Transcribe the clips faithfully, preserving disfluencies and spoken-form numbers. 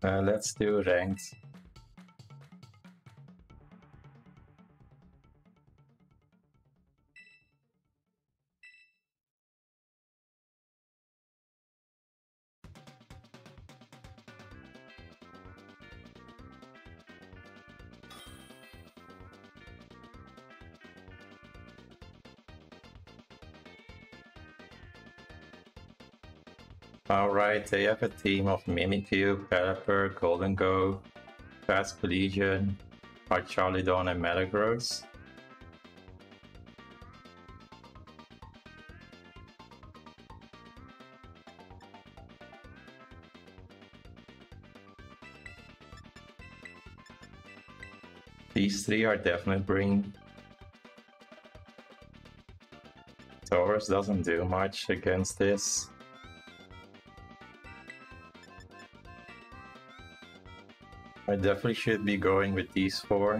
Uh, let's do ranked. Alright, they have a team of Mimikyu, Pelipper, Goldengo, Fast Collision, Archaludon, and Metagross. These three are definitely bringing. Tauros doesn't do much against this. I definitely should be going with these four.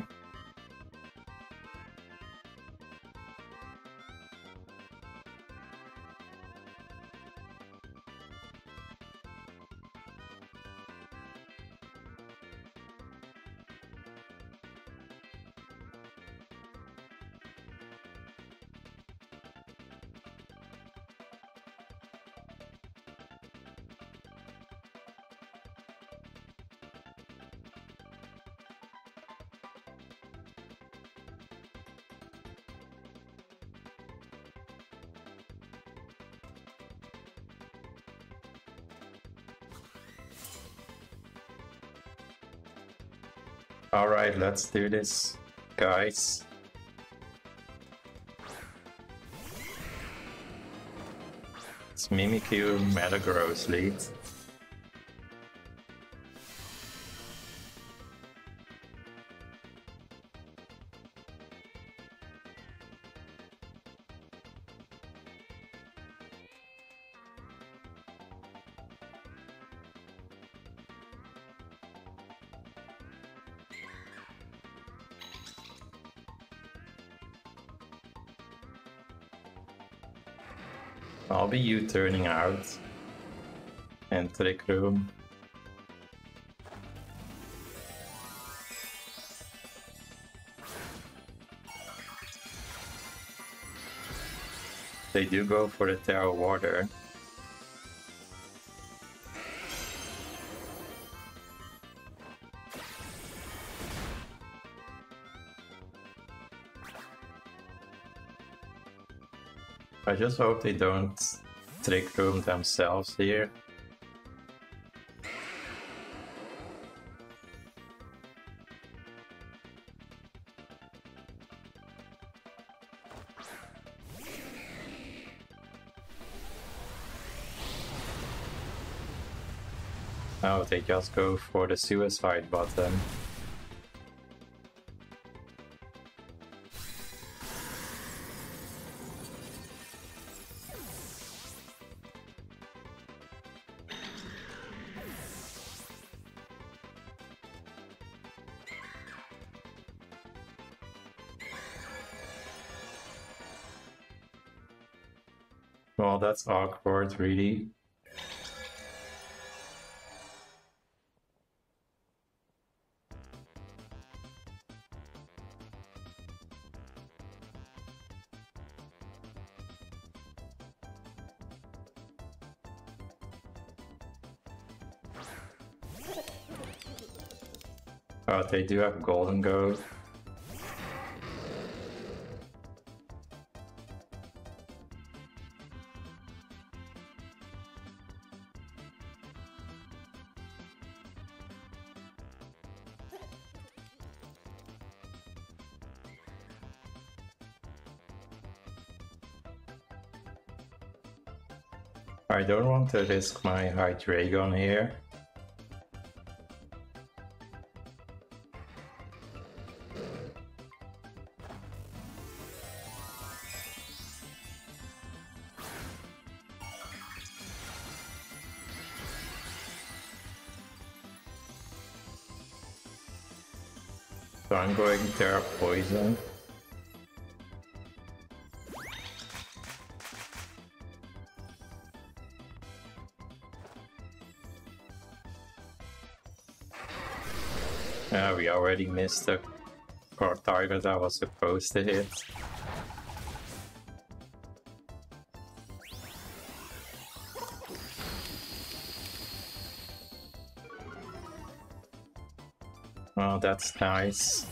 Alright, let's do this, guys. It's Mimikyu, Metagross lead. I'll be U-turning out and Trick Room. They do go for the Terra Water. I just hope they don't Trick Room themselves here. Oh, they just go for the suicide button. Well, that's awkward, really. Oh, they do have Goldengo. I don't want to risk my Hydreigon here. So I'm going Terra Poison. Yeah, we already missed the core target I was supposed to hit. Oh, that's nice.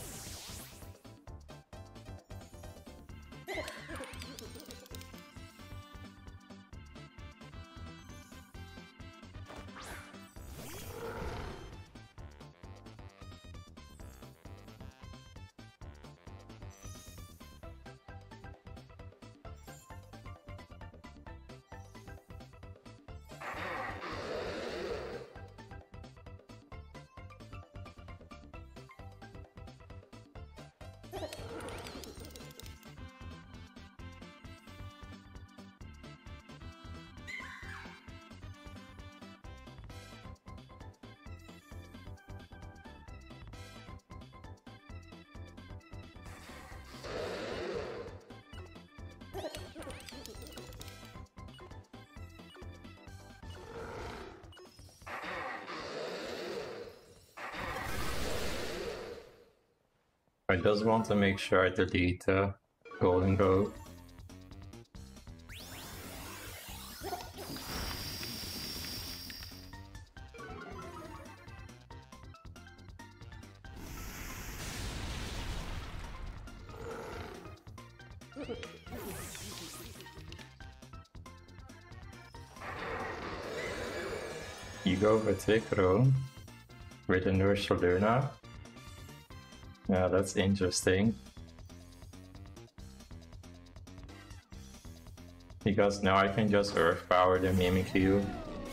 I just want to make sure I delete the Gholdengo. You go for Trickroom with an Ursaluna. Yeah, that's interesting. Because now I can just Earth Power the Mimikyu.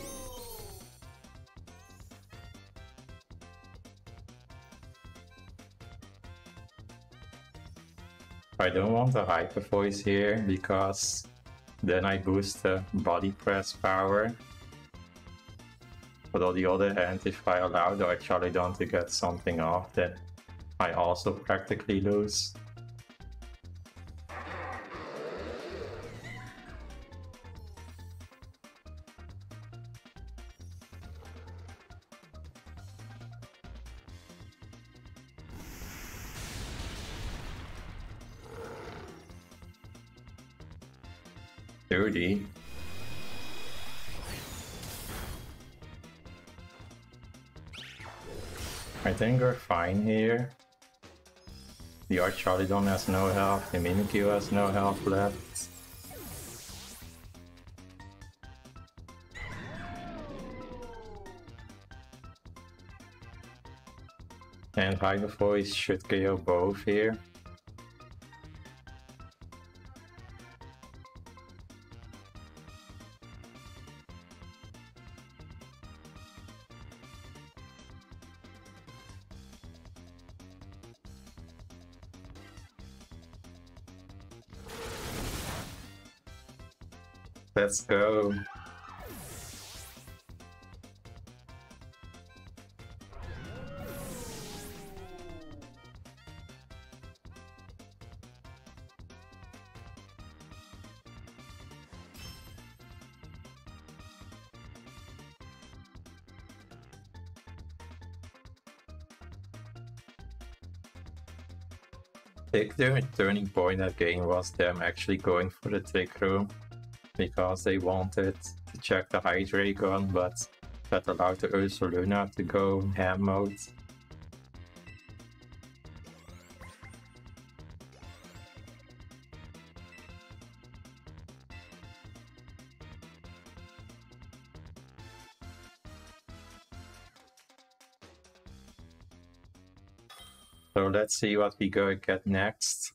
I don't want a Hyper Voice here because then I boost the Body Press power. But on the other hand, if I allow the Archaludon to get something off, then I also practically lose. thirty. I think we're fine here. The Archaludon has no health, the Mimikyu has no health left. And Hyper Voice should K O both here. Let's go. I think the turning point that game was them actually going for the Trick Room because they wanted to check the Hydreigon, but that allowed the Ursaluna to go ham mode. So let's see what we go get next.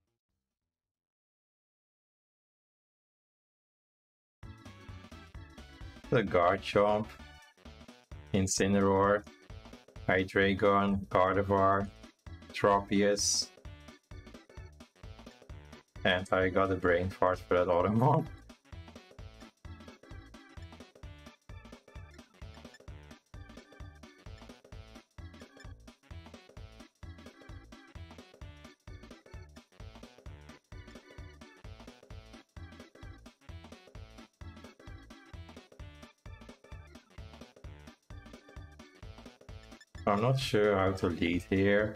The Garchomp, Incineroar, Hydreigon, Gardevoir, Tropius, and I got a brain fart for that other one. I'm not sure how to lead here.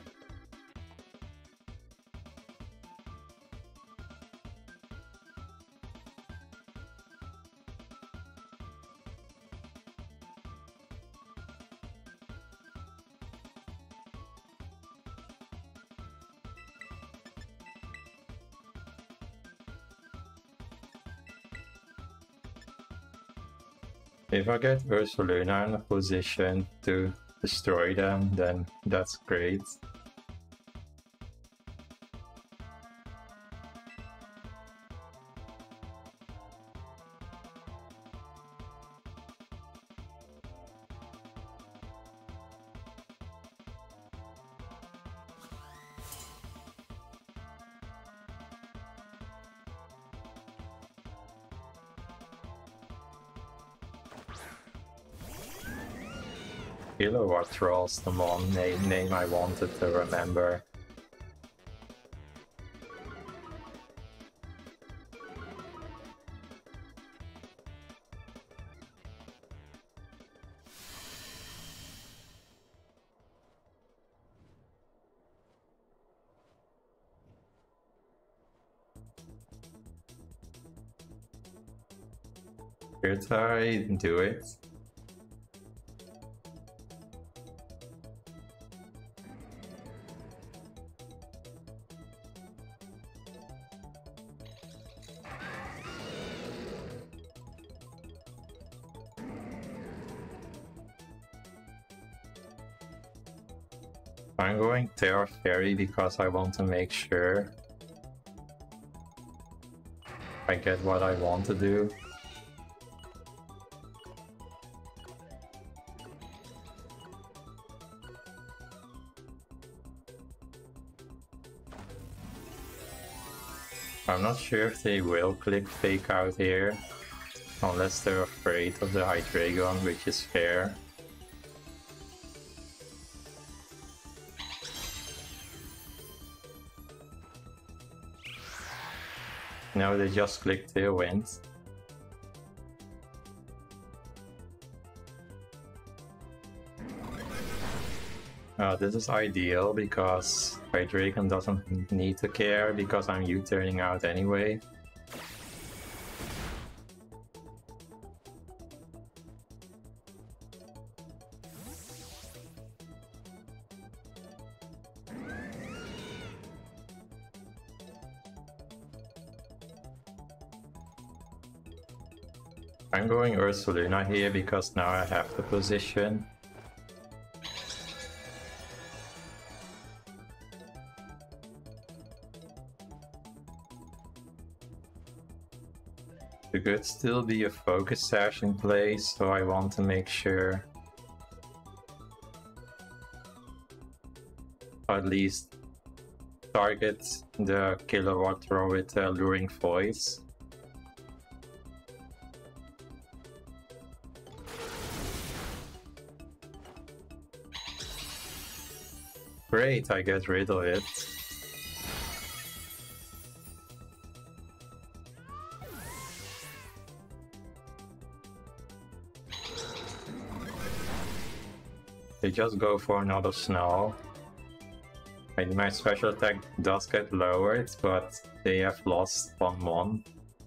If I get Ursaluna in a position to destroy them, then that's great. Kilowatt Troll's the one name, name I wanted to remember. Could I do it? I'm going Terra Fairy because I want to make sure I get what I want to do. I'm not sure if they will click Fake Out here, unless they're afraid of the Hydreigon, which is fair. No, they just clicked Tailwind. Uh, this is ideal because Hydreigon doesn't need to care because I'm U-turning out anyway. I'm going Ursaluna here because now I have the position. There could still be a focus sash in place, so I want to make sure at least target the Kilowatt Throw with uh, Luring Voice. Great, I get rid of it. They just go for another Snow. And my special attack does get lowered, but they have lost one one.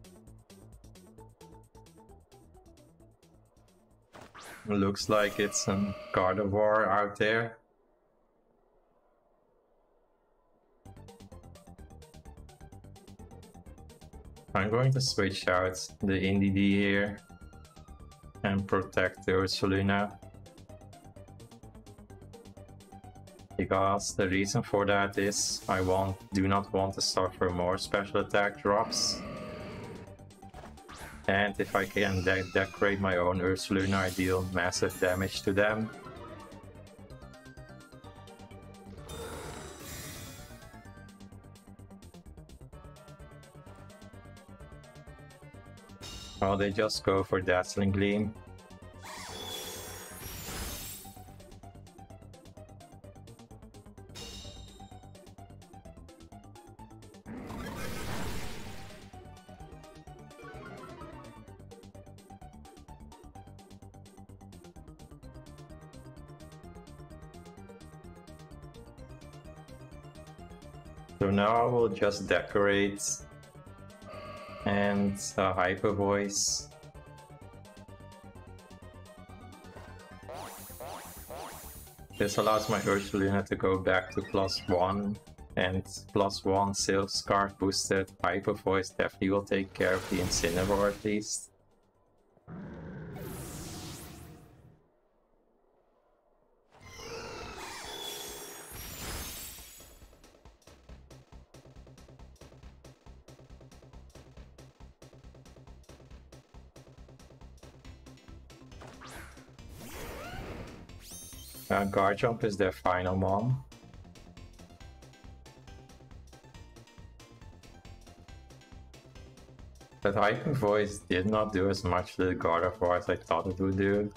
Looks like it's a Gardevoir out there. I'm going to switch out the Indeedee here and protect the Ursaluna. Because the reason for that is I want, do not want to suffer more special attack drops. And if I can de decorate my own Ursaluna, I deal massive damage to them. Well, they just go for Dazzling Gleam. So now I will just decorate and uh, Hyper Voice. This allows my Ursaluna to go back to plus one, and plus one Silph Scarf boosted Hyper Voice definitely will take care of the Incineroar at least. Uh, Garchomp is their final mom. But Hyper Voice did not do as much to the Gardevoir as I thought it would do.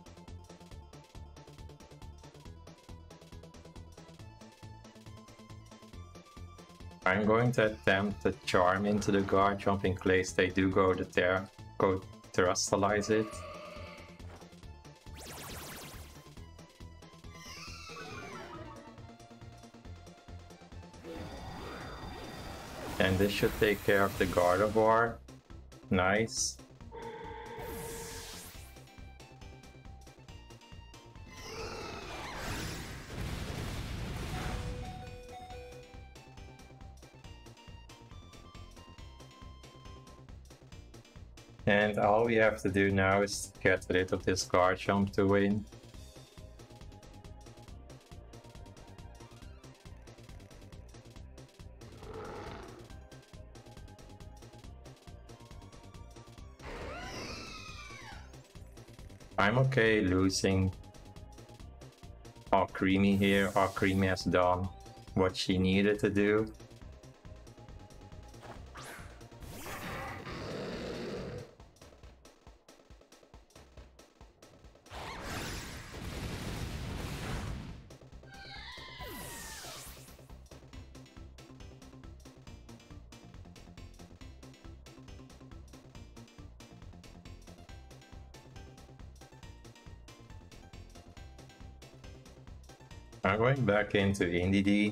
I'm going to attempt a Charm into the Garchomp in case they do go to ter go Terastallize it. And this should take care of the Gardevoir. Nice. And all we have to do now is get rid of this Garchomp to win. I'm okay losing Alcremie here. Alcremie has done what she needed to do. I'm going back into Indeedee.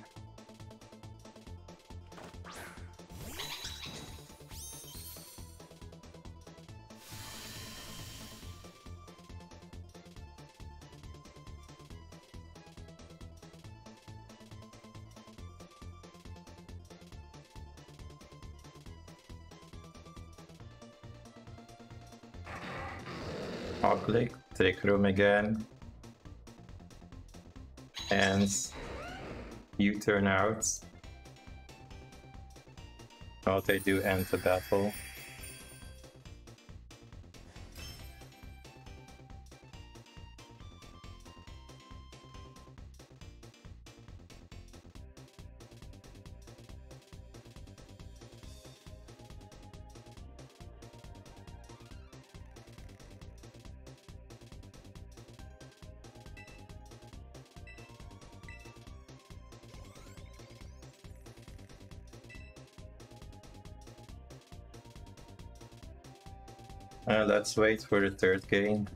I'll click Trick Room again. And you turn out. Oh, they do end the battle. Uh, let's wait for the third game.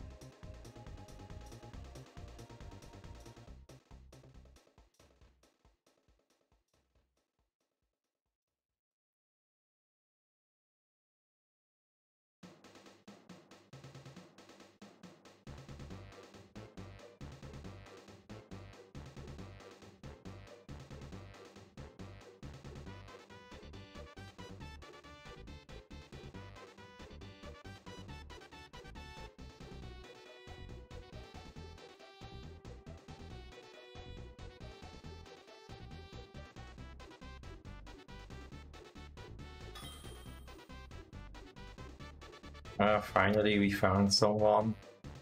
Uh, finally, we found someone.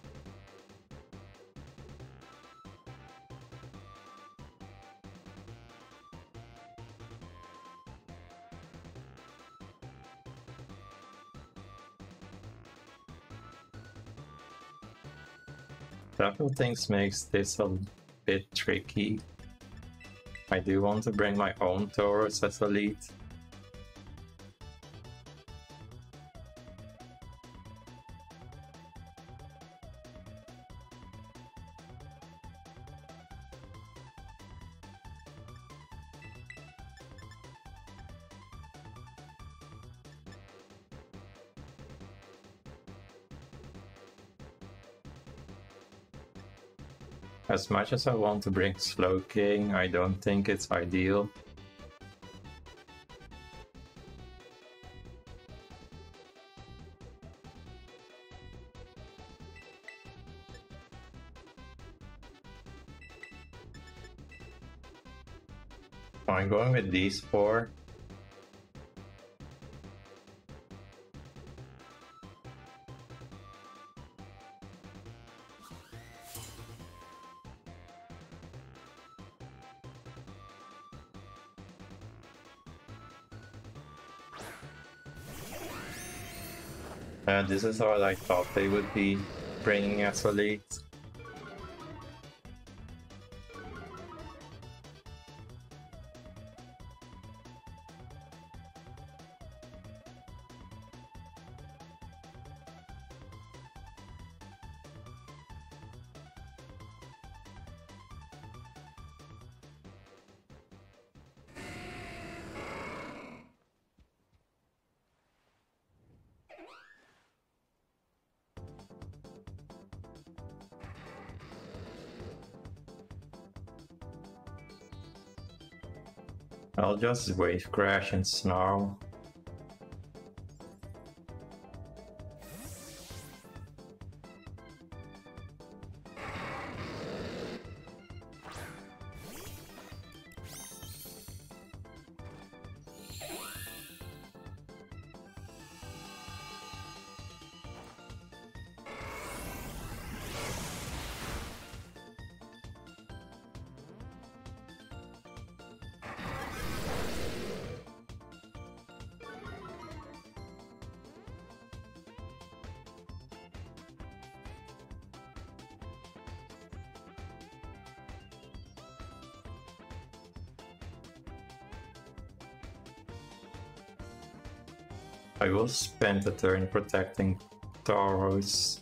Several things makes this a bit tricky. I do want to bring my own Tauros as elite. As much as I want to bring Slowking, I don't think it's ideal. I'm going with these four. Uh, this is what I thought they would be bringing as elite. I'll just Wave Crash and Snarl. I will spend a turn protecting Tauros.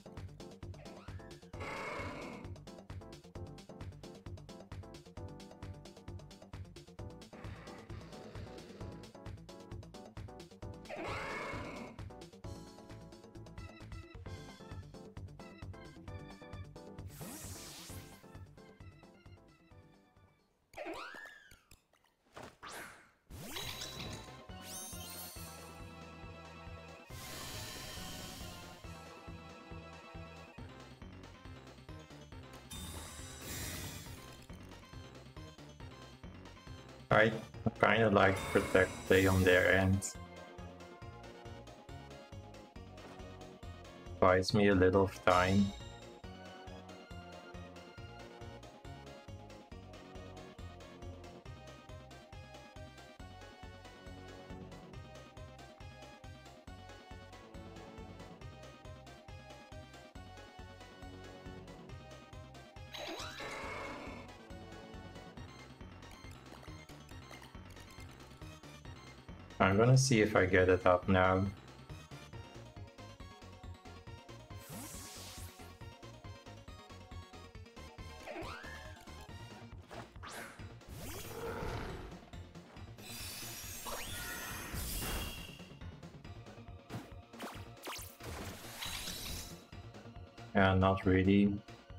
I kind of like to protect they on their end. Buys me a little of time. I'm gonna see if I get it up now. Yeah, not really.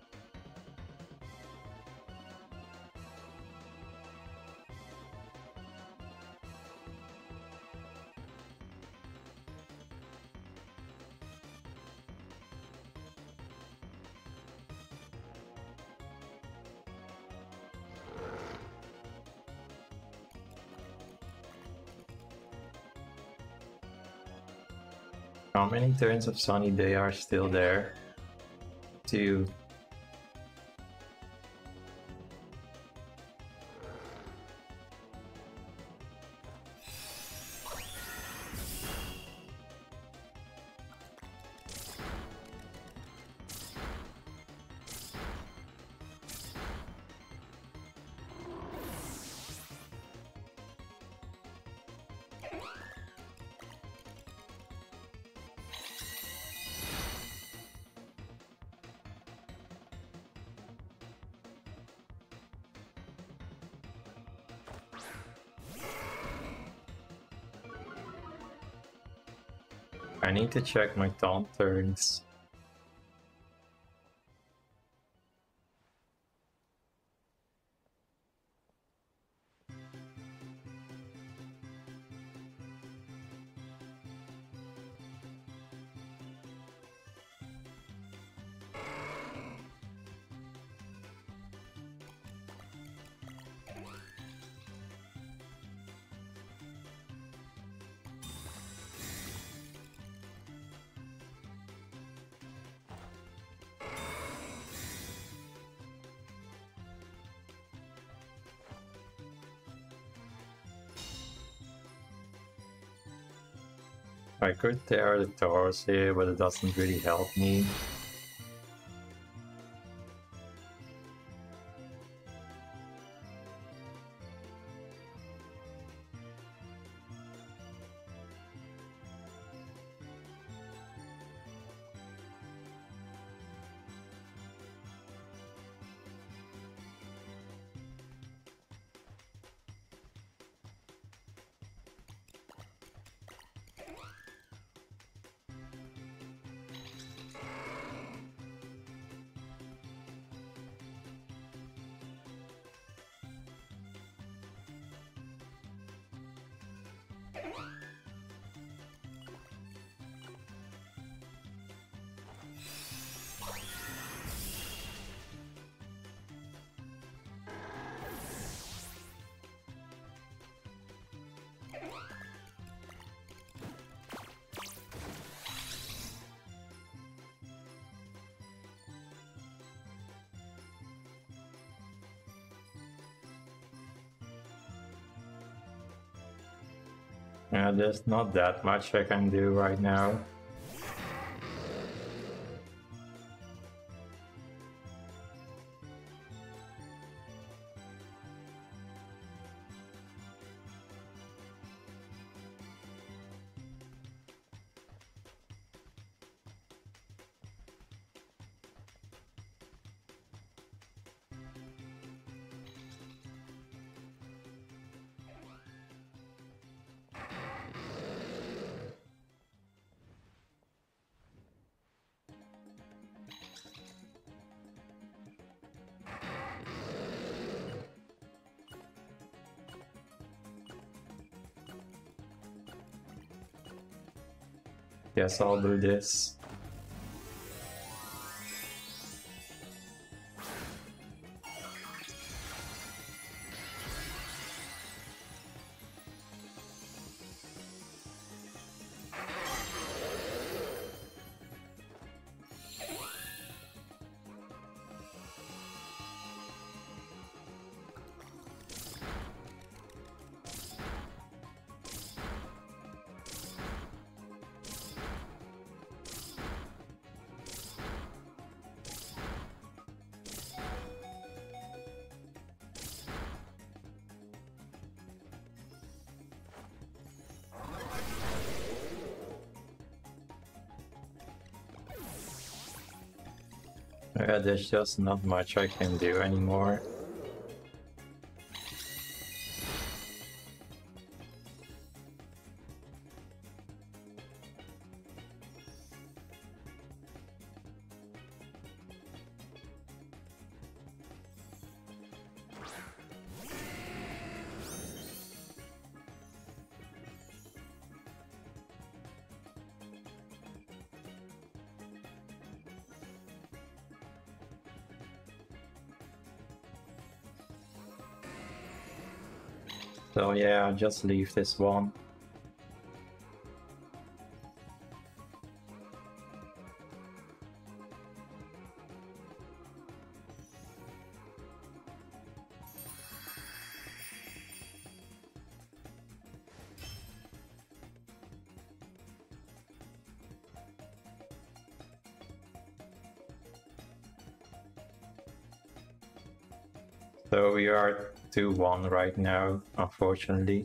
How many turns of Sunny Day are still there? Two. I need to check my taunt turns. I could tear the towers here, but it doesn't really help me. Yeah, there's not that much I can do right now. Guess I'll do this. Yeah, there's just not much I can do anymore. So yeah, I'll just leave this one. So we are two one right now, unfortunately.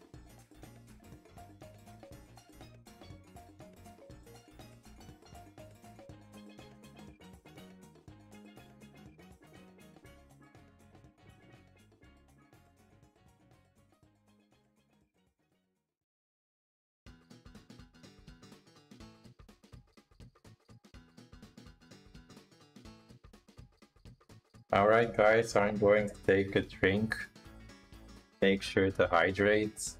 Alright guys, I'm going to take a drink. Make sure to hydrate.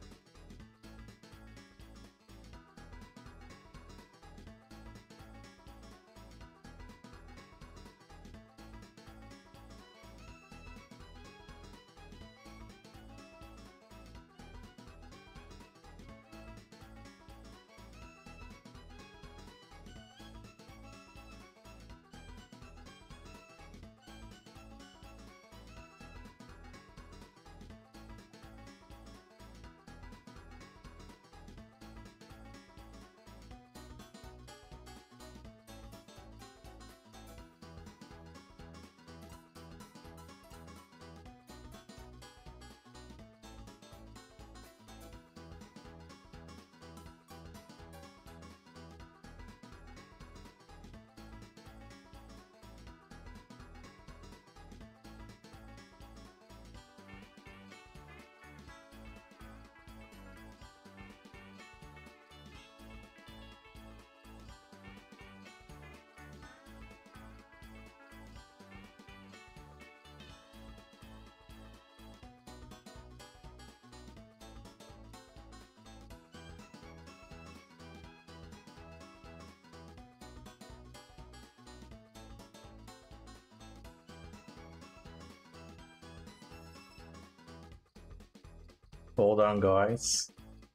Hold on, guys.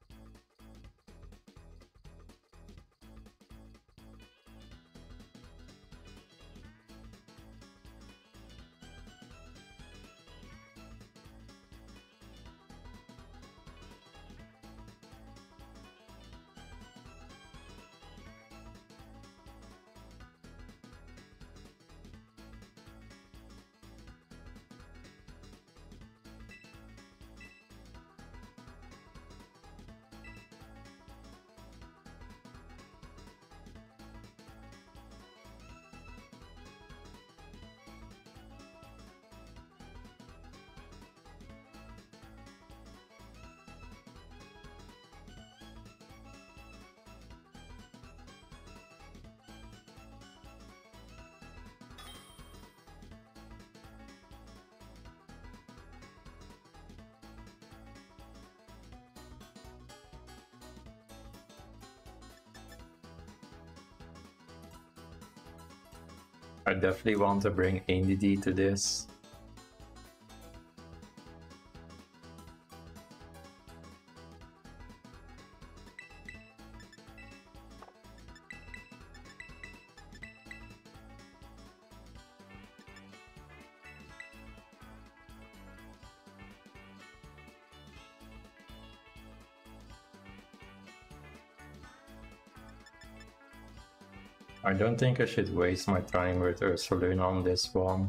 I definitely want to bring Indeedee to this. I don't think I should waste my time with Ursaluna on this one.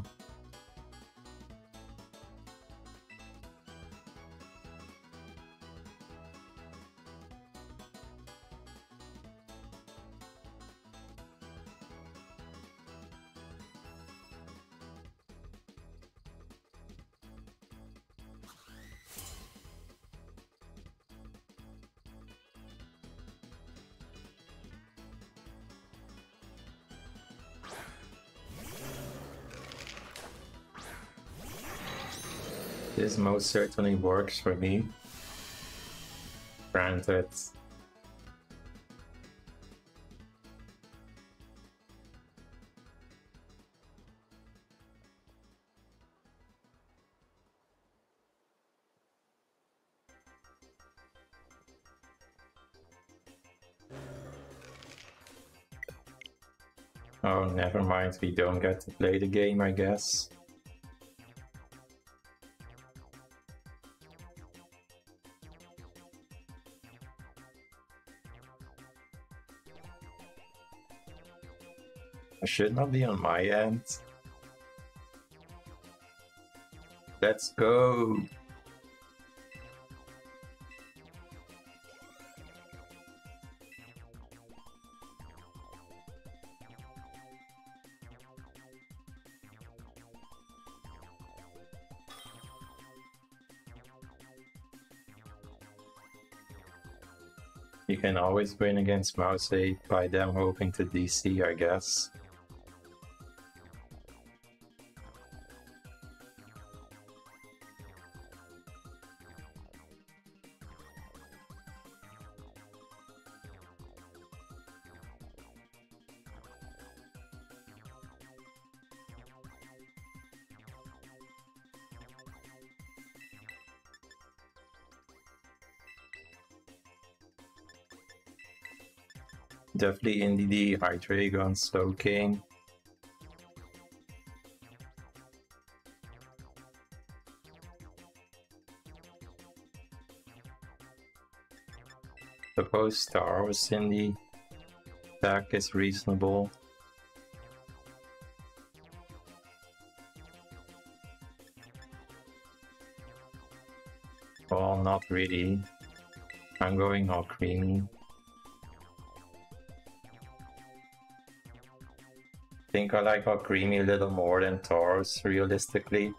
This most certainly works for me. Granted. Oh, never mind, we don't get to play the game, I guess. I should not be on my end. Let's go! You can always win against Mousei by them hoping to D C, I guess. Definitely Indeedee, Hydreigon, Slowking. Suppose Star was in the deck is reasonable. Well, not really. I'm going all creamy. I think I like all creamy a little more than Tauros, realistically.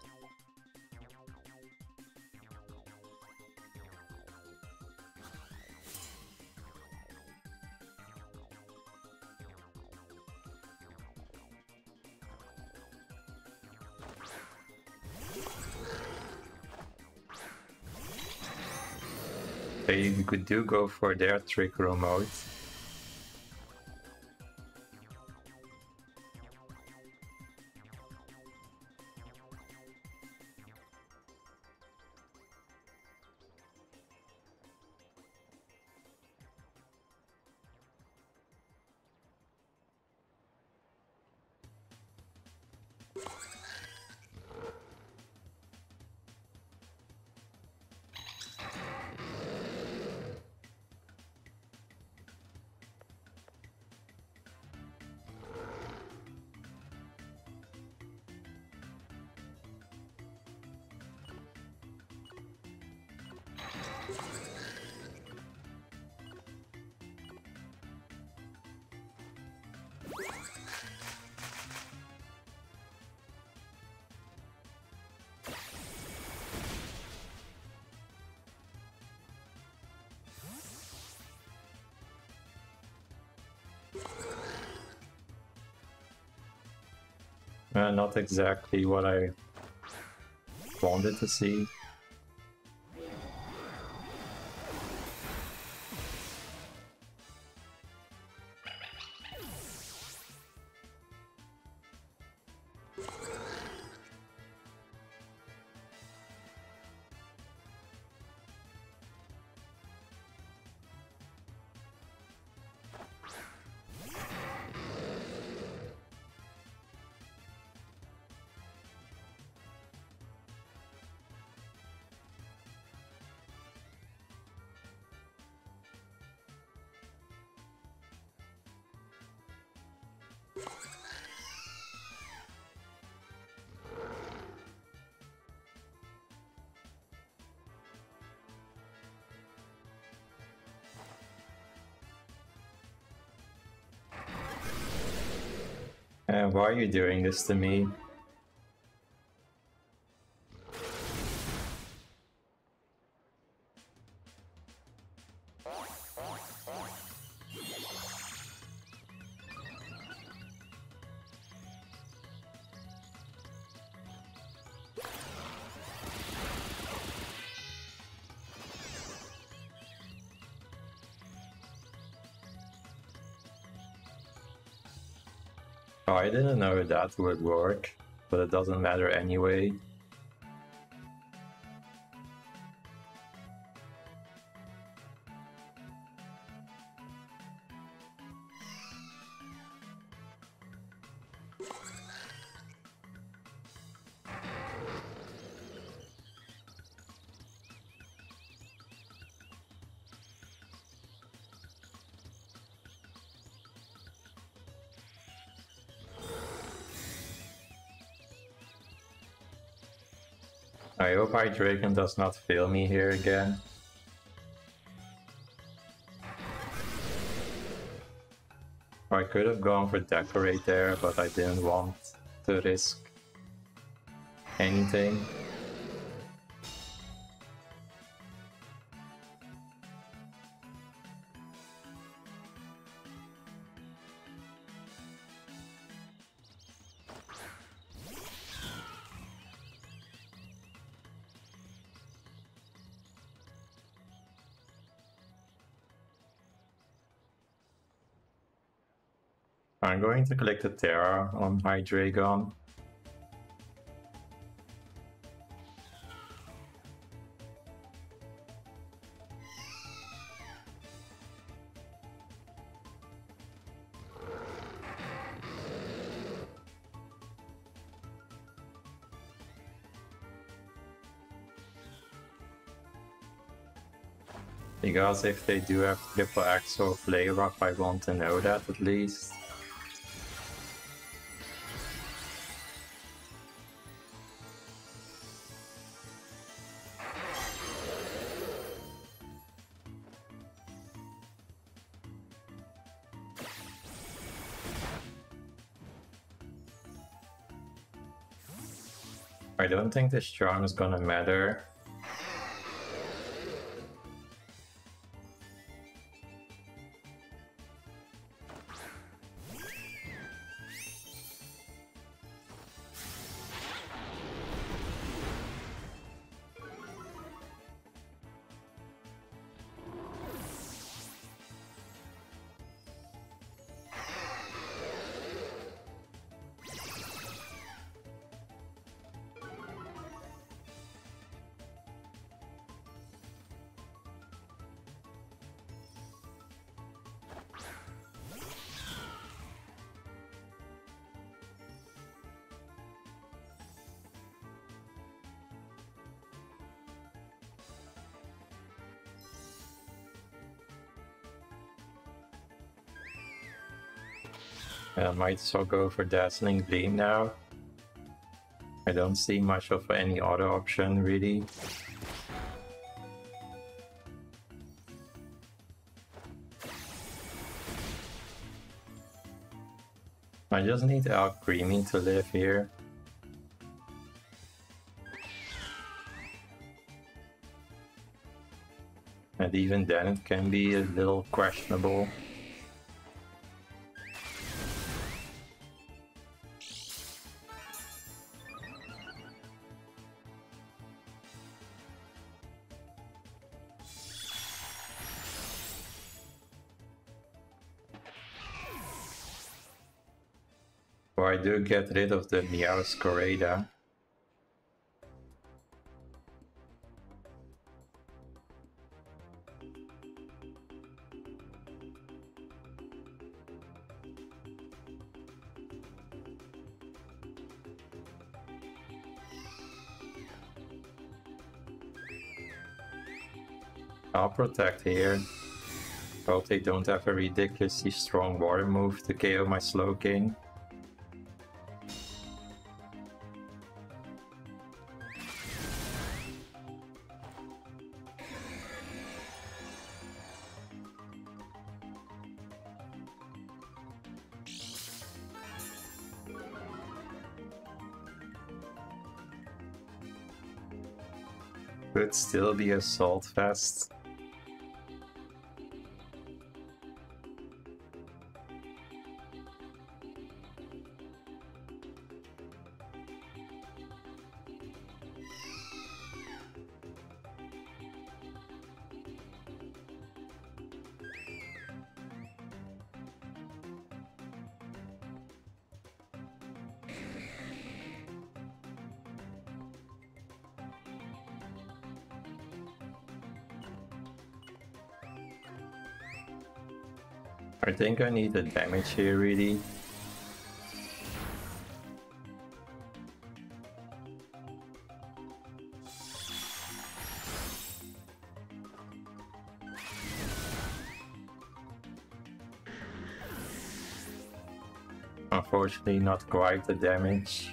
They could do go for their Trick Room mode. Uh, not exactly what I wanted to see. Uh, why are you doing this to me? Oh, I didn't know that would work, but it doesn't matter anyway. I hope Hydreigon does not fail me here again. I could have gone for Decorate there, but I didn't want to risk anything. I'm going to collect a Terra on Hydreigon. Because if they do have Triple Axe or Play Rough, I want to know that at least. I don't think this charm is gonna matter. I might as well go for Dazzling Gleam now. I don't see much of any other option really. I just need Alcremie to live here. And even then it can be a little questionable. I do get rid of the Meowscarada. I'll protect here. Hope they don't have a ridiculously strong water move to K O my Slowking. Could still be Assault Vest. I think I need the damage here, really. Unfortunately, not quite the damage.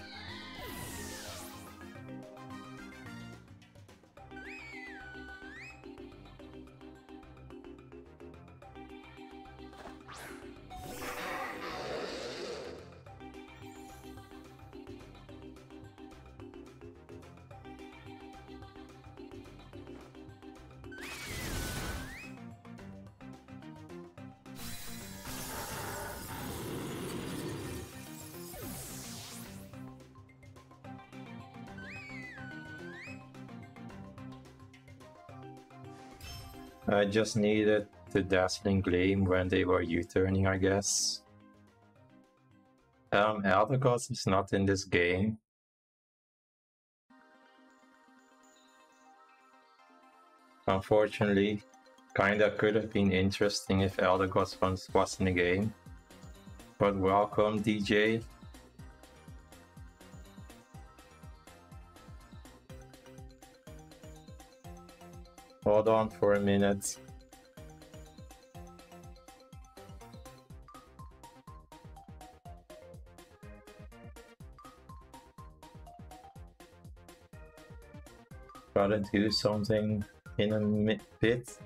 I just needed the Dazzling Gleam when they were U-turning, I guess. Um, Eldegoss is not in this game. Unfortunately, kinda could have been interesting if Eldegoss was, was in the game. But welcome, D J. Hold on for a minute. Gotta do something in a bit.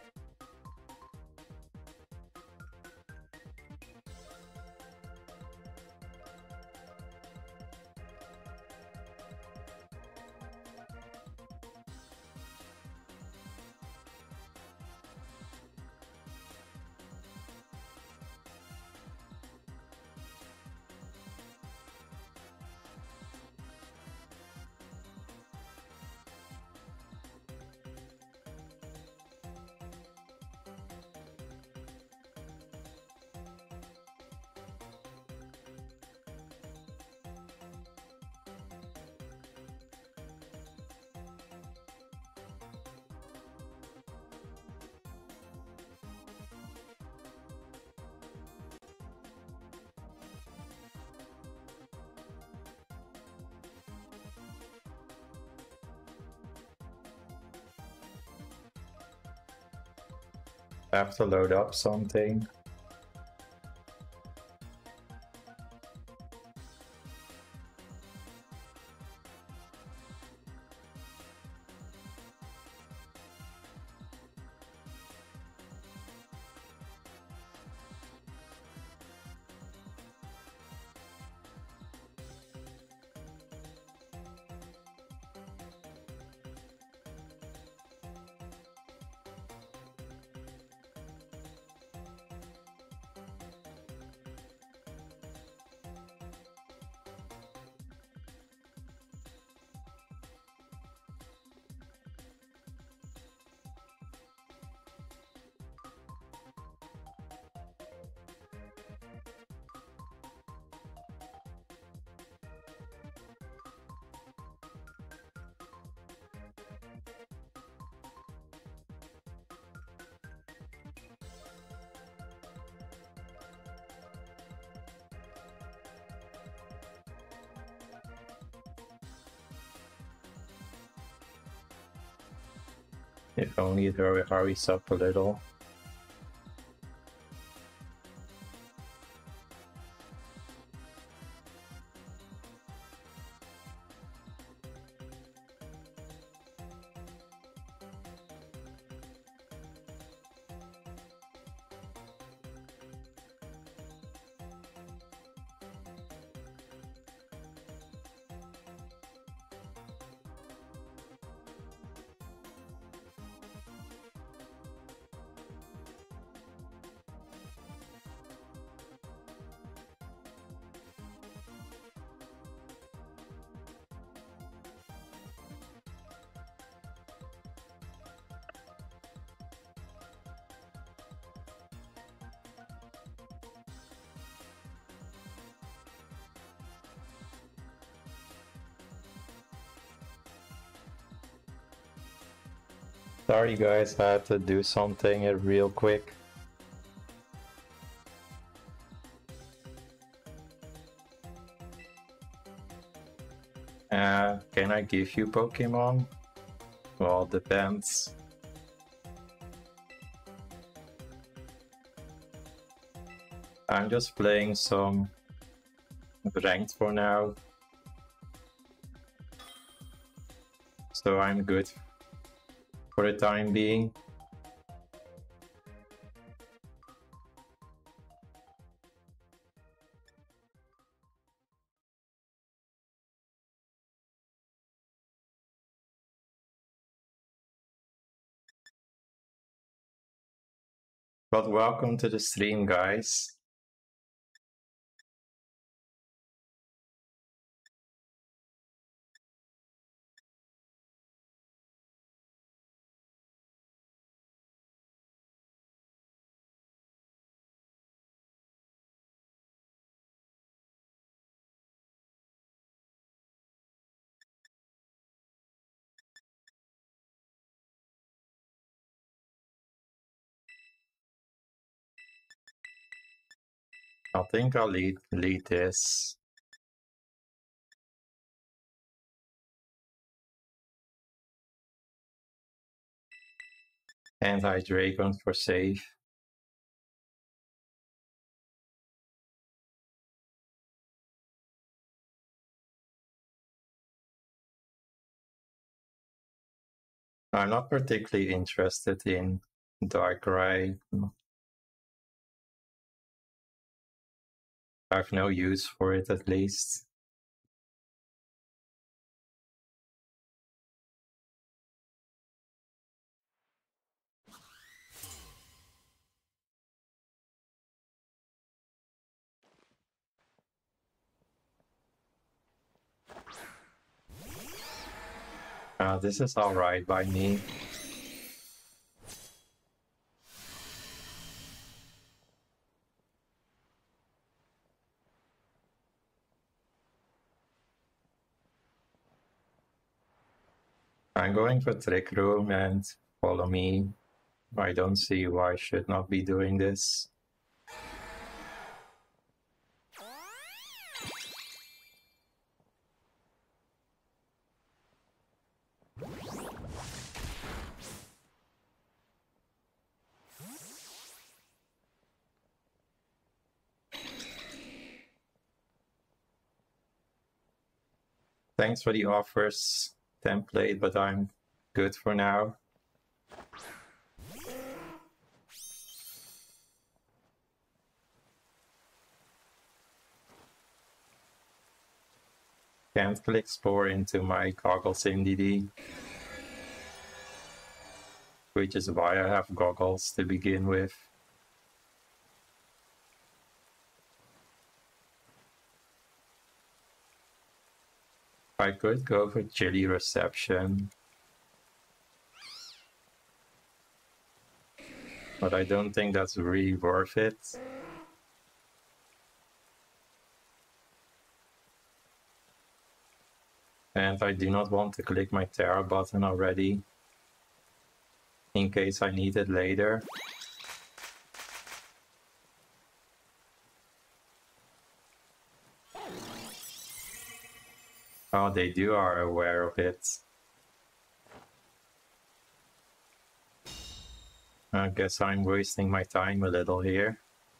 Have to load up something. If only it hurry- hurries up a little. Sorry guys, I had to do something uh, real quick. Uh, can I give you Pokemon? Well, depends. I'm just playing some ranked for now. So I'm good for the time being. But welcome to the stream, guys. I think I'll lead, lead this. Anti-Dragon for safe. I'm not particularly interested in Darkrai. I have no use for it at least. Uh, this is alright by me. I'm going for Trick Room and follow me. I don't see why I should not be doing this. Thanks for the offers template, but I'm good for now. Can't click Spore into my Goggles M D D, which is why I have Goggles to begin with. I could go for Chilly Reception, but I don't think that's really worth it. And I do not want to click my Terra button already, in case I need it later. Oh, they do are aware of it. I guess I'm wasting my time a little here.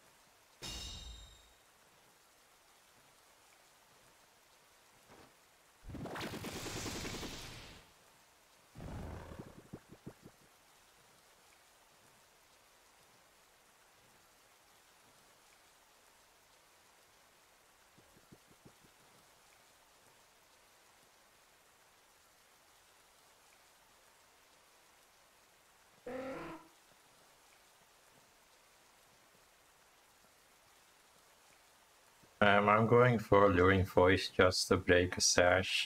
Um, I'm going for Luring Voice just to break a sash.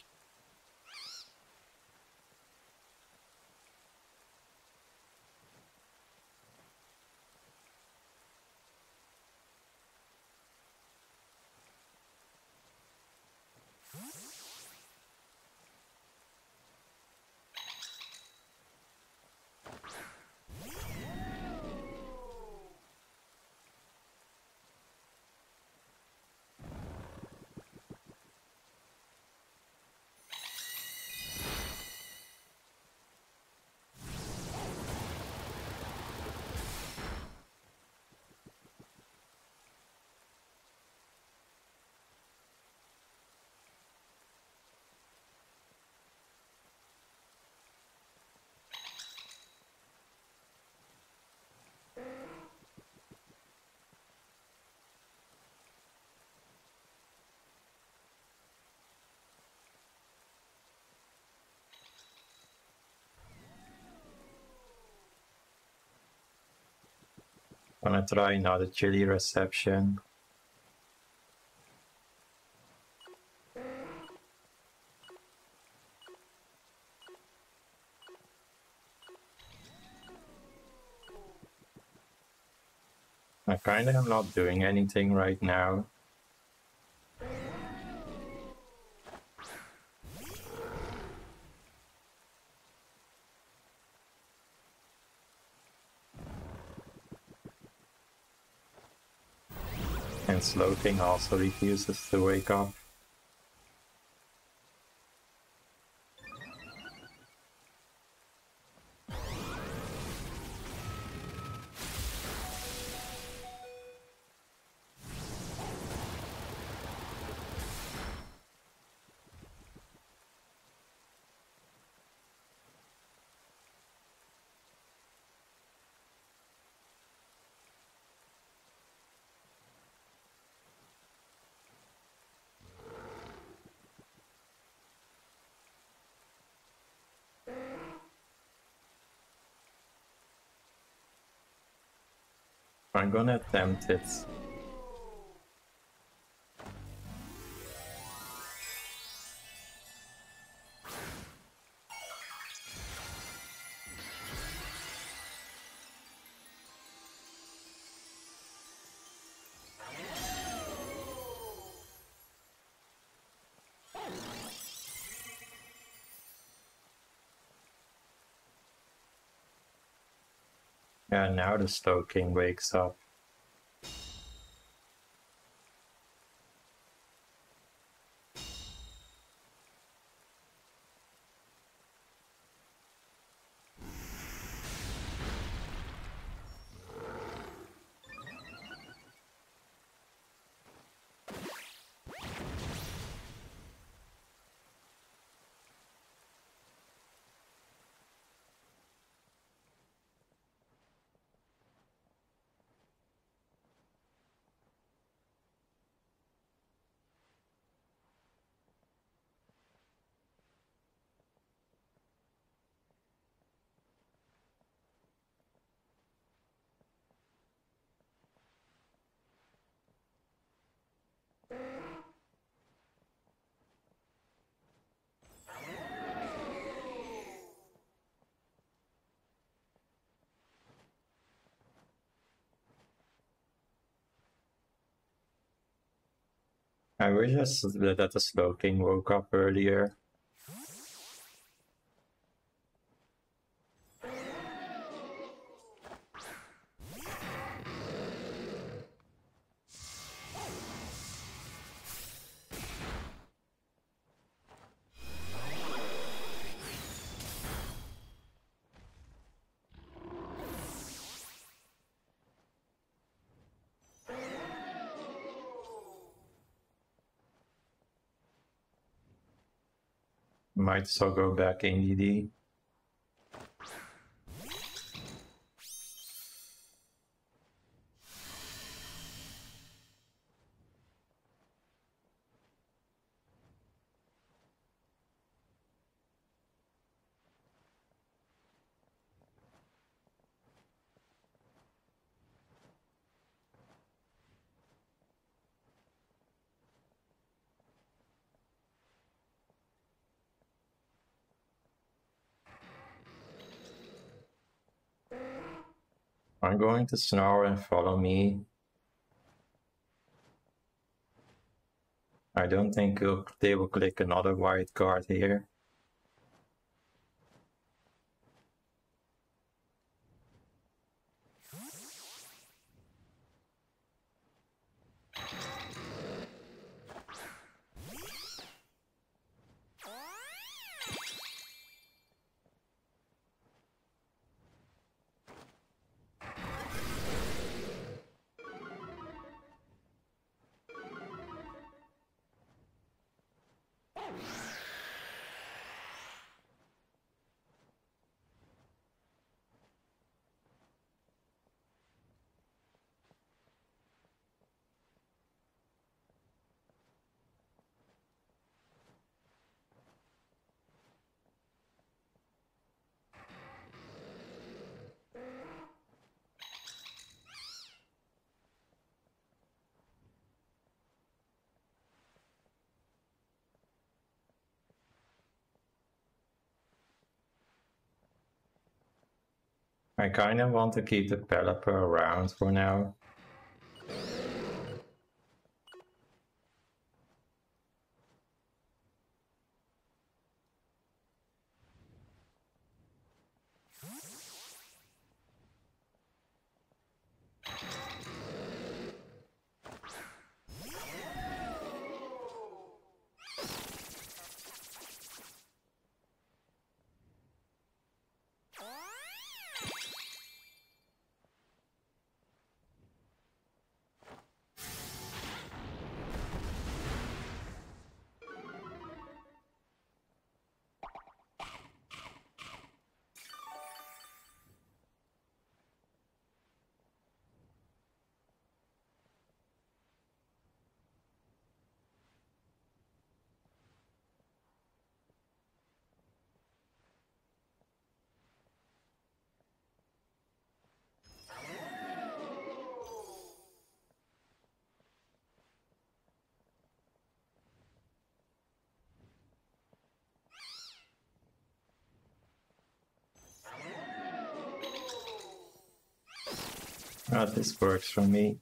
Gonna try another chili reception. I kinda am not doing anything right now. And Slowking also refuses to wake up. I'm gonna attempt it. Yeah, now the Slowking wakes up. I wish that the Slowking woke up earlier. might as well go back in D D. I'm going to snarl and follow me. I don't think they will click another white card here. I kinda want to keep the Pelipper around for now. Ah, this works for me.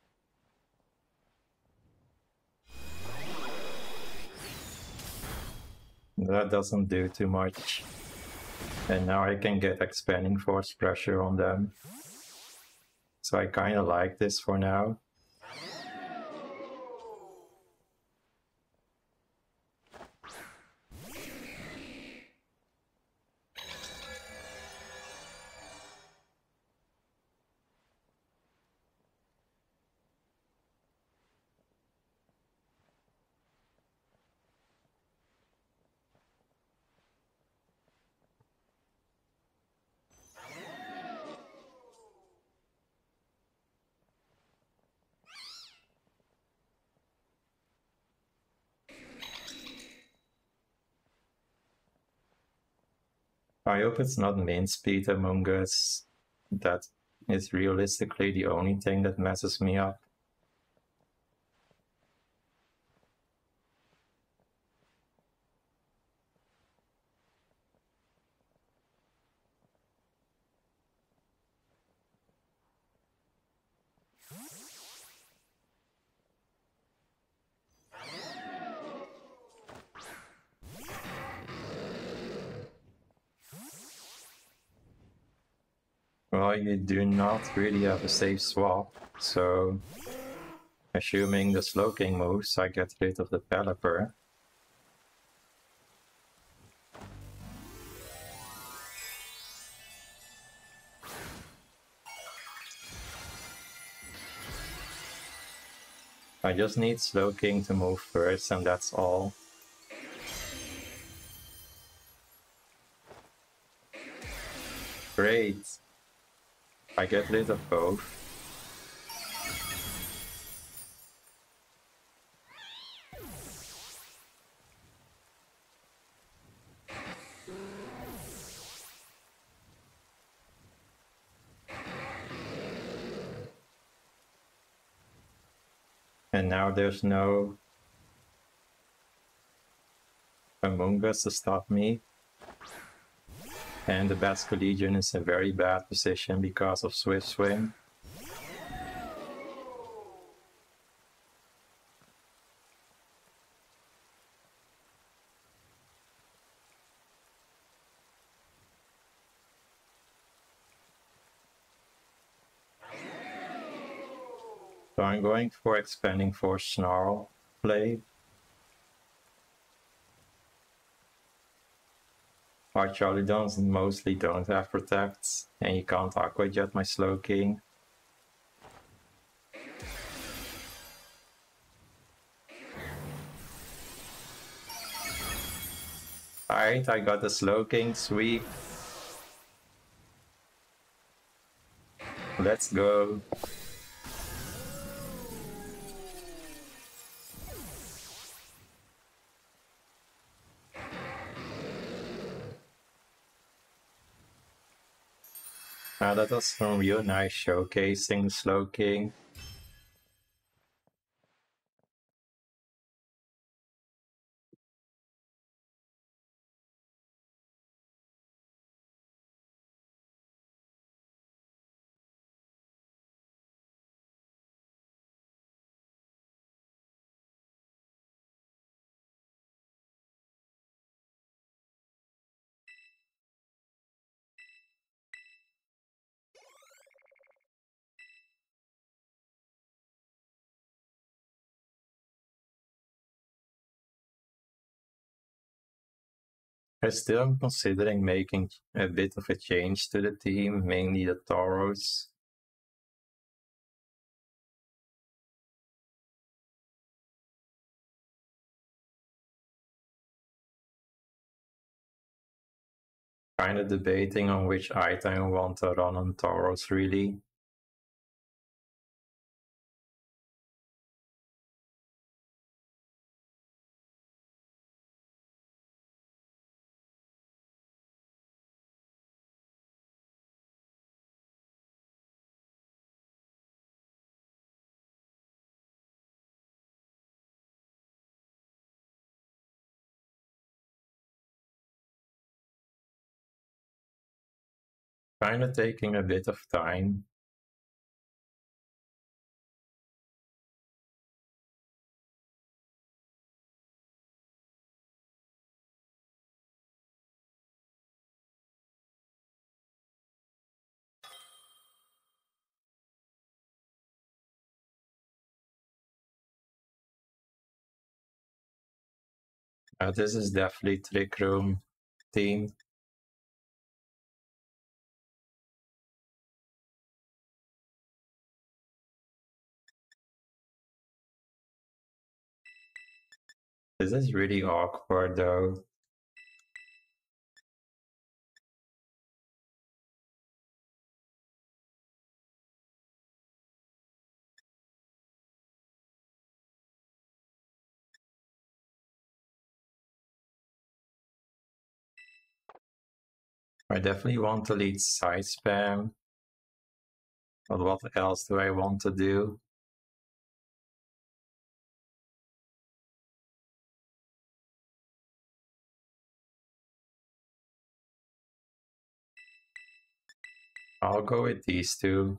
That doesn't do too much. And now I can get expanding force pressure on them. So I kinda like this for now. I hope it's not main speed Among Us. That is realistically the only thing that messes me up. Well, you do not really have a safe swap, so assuming the Slowking moves, I get rid of the Pelipper. I just need Slowking to move first and that's all. Great. I get rid of both. And now there's no Amoonguss to stop me. And the Basque Legion is in a very bad position because of Swift Swim. So I'm going for Expanding Force Snarl play. Our Charlidons mostly don't have Protects, and you can't Aqua Jet my Slowking. Alright, I got the Slowking, sweep. Let's go. Now that was some real nice showcasing Slowking. I still am considering making a bit of a change to the team, mainly the Tauros. Kind of debating on which item I want to run on Tauros really. Kind of taking a bit of time. Uh, this is definitely Trick Room team. This is really awkward though. I definitely want to lead side spam. But what else do I want to do? I'll go with these two.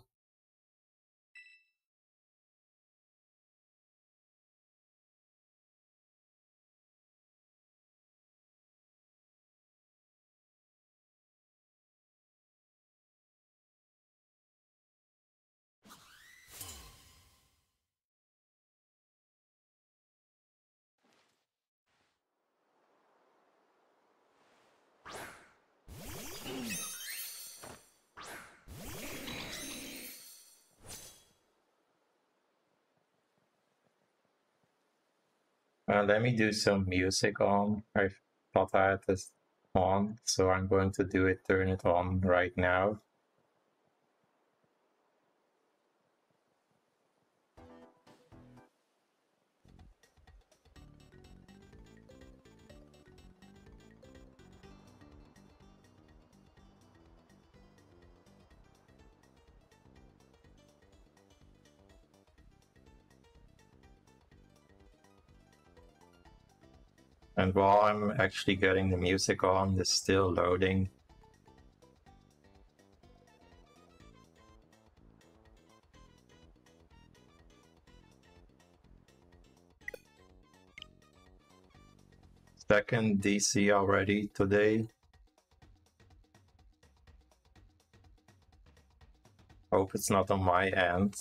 Uh, let me do some music on. I thought I had this on, so I'm going to do it, turn it on right now. And while I'm actually getting the music on, it's still loading. Second D C already today. Hope it's not on my end.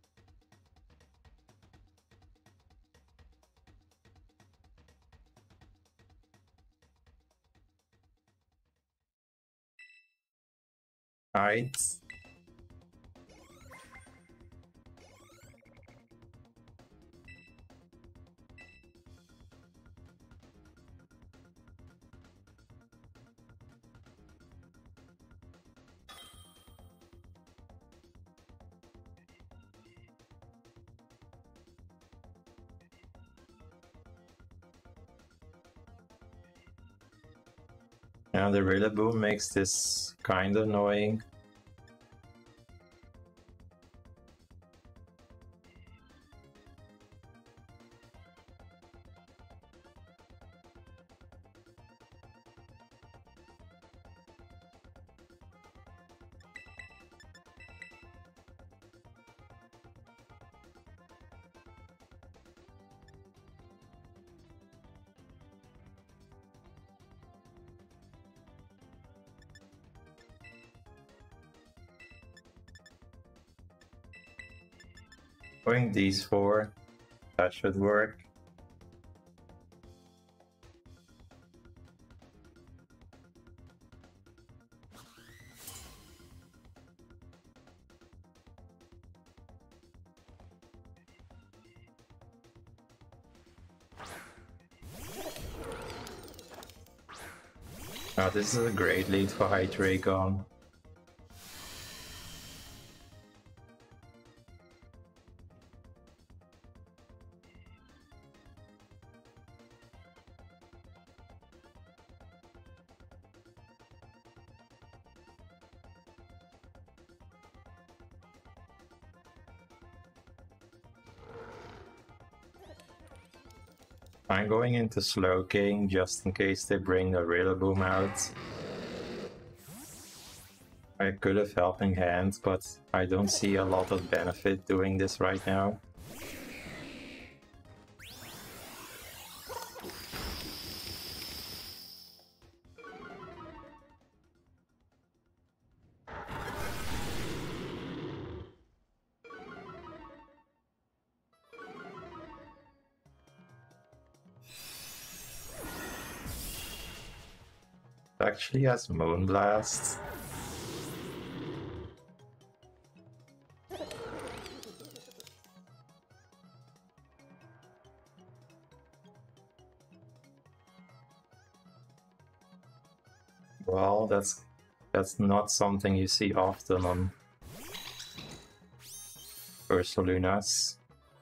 Right. Yeah, the Rillaboom makes this kind of annoying. Going these four, that should work. Now this is a great lead for Hydreigon. I'm going into Slowking just in case they bring the Rillaboom out. I could have Helping Hand, but I don't see a lot of benefit doing this right now. Actually has Moonblast. Well, that's that's not something you see often on Ursalunas.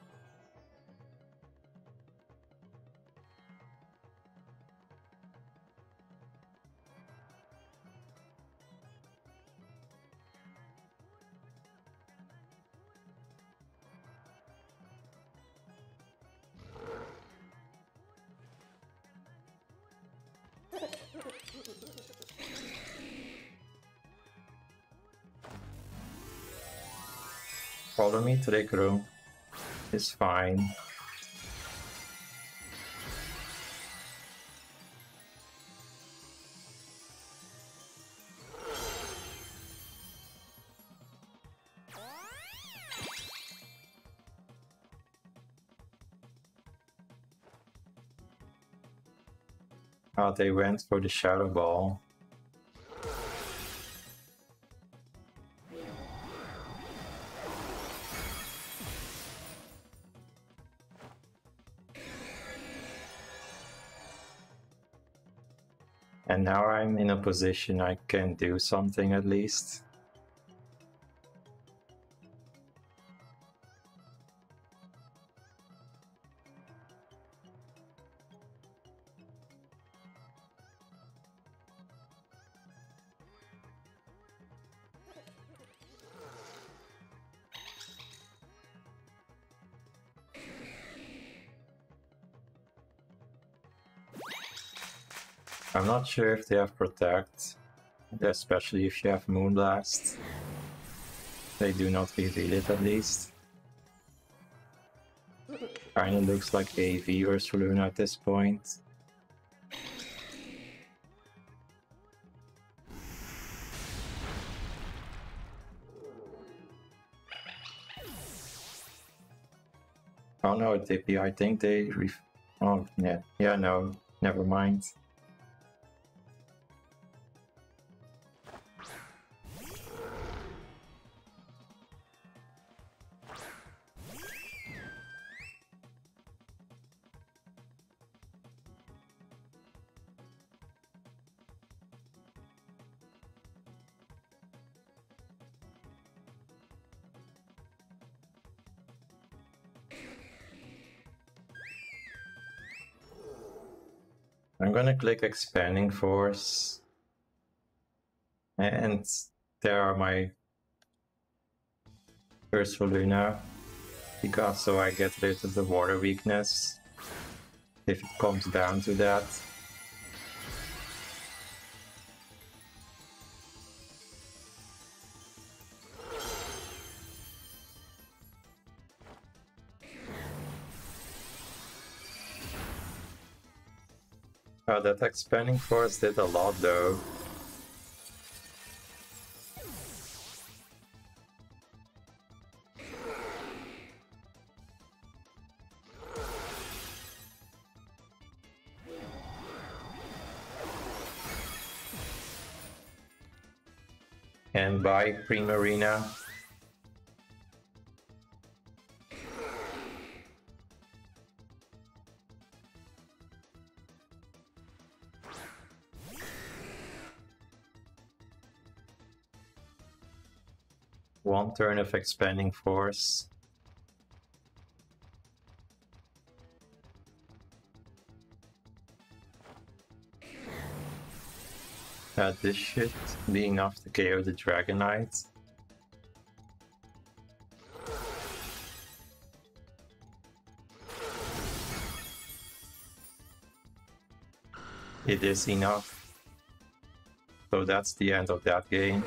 Follow me to the room. It's fine. Oh, they went for the Shadow Ball. And now I'm in a position I can do something at least. I'm not sure if they have Protect, especially if you have Moonblast. They do not reveal it at least. Kinda looks like A V or Ursaluna at this point. Oh no, Dippy, I think they ref- oh yeah, yeah no, never mind. I'm gonna click Expanding Force. And there are my Ursaluna. Because so I get rid of the water weakness. If it comes down to that. Oh, that Expanding Force did a lot though. And bye, Primarina. One turn of Expanding Force. Uh, this should be enough to K O the Dragonite. It is enough. So that's the end of that game.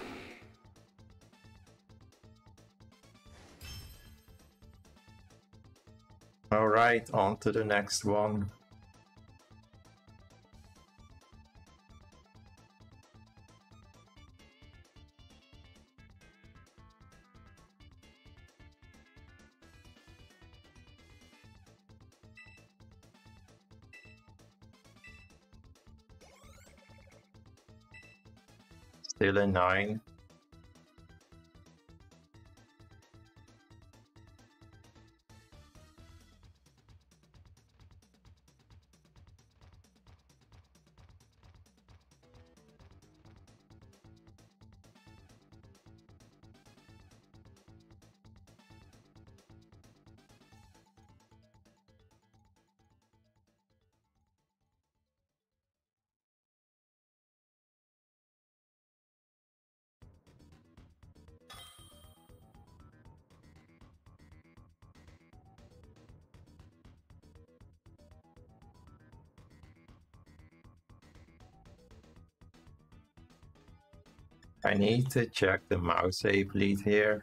Alright, on to the next one. Still a nine. I need to check the mouse save lead here.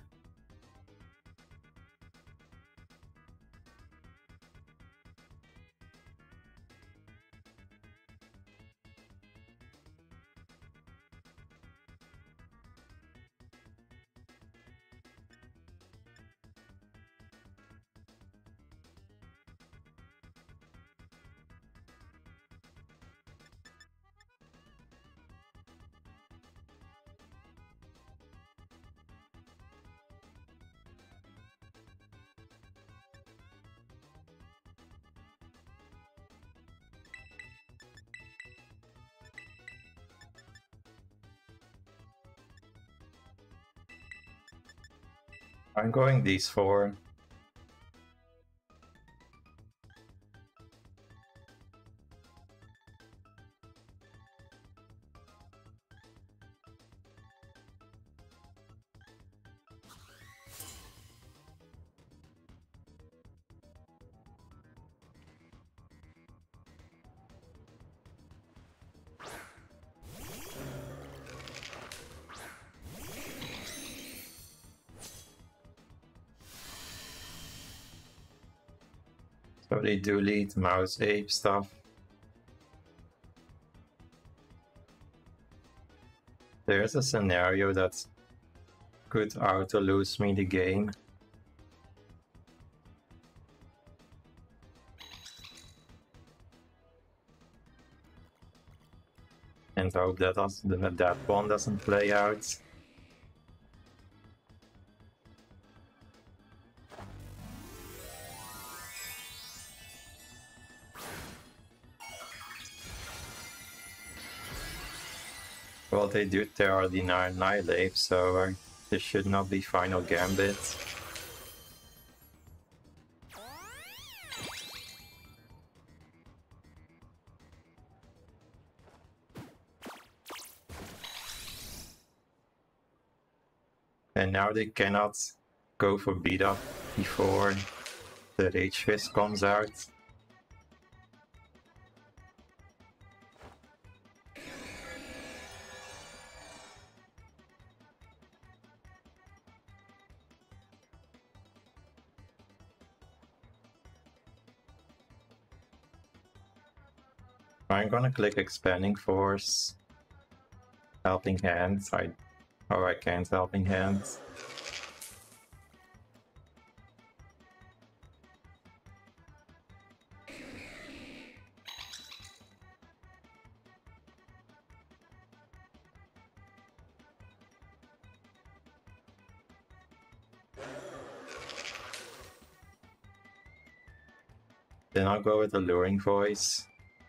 I'm going these four. So they do lead mouse ape stuff. There's a scenario that could auto lose me the game. And hope that, does, that that one doesn't play out. Well, they do they are the Annihilate, so uh, this should not be Final Gambit. And now they cannot go for beat up before the Rage Fist comes out. I'm gonna click Expanding Force. Helping Hands. I oh I can't Helping Hands. Then I'll go with Alluring Voice.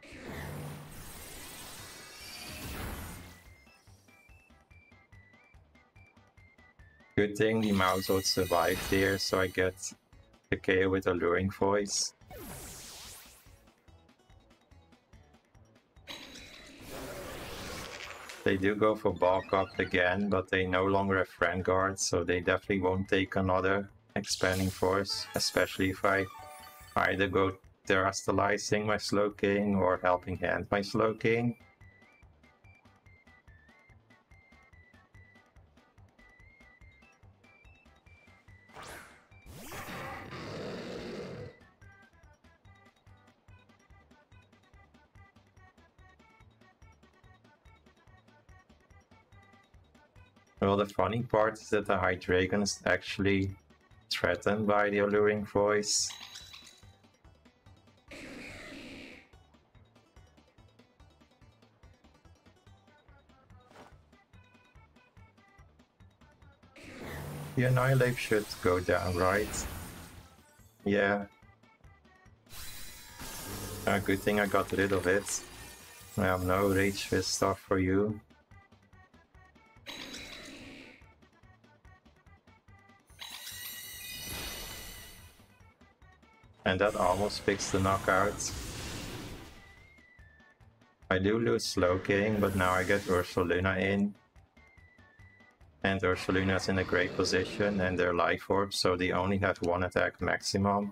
Good thing the mouse would survive there, so I get the K O with Alluring Voice. They do go for bulk up again, but they no longer have Friend Guard, so they definitely won't take another Expanding Force, especially if I either go Terastallizing my Slowking or Helping Hand my Slowking. Well, the funny part is that the Hydreigon is actually threatened by the Alluring Voice. The Annihilate should go down, right? Yeah. Uh, good thing I got rid of it. I have no Rage Fist stuff for you. And that almost fixed the knockout. I do lose Slowking, but now I get Ursaluna in. And Ursaluna's in a great position, and they're Life Orb, so they only have one attack maximum.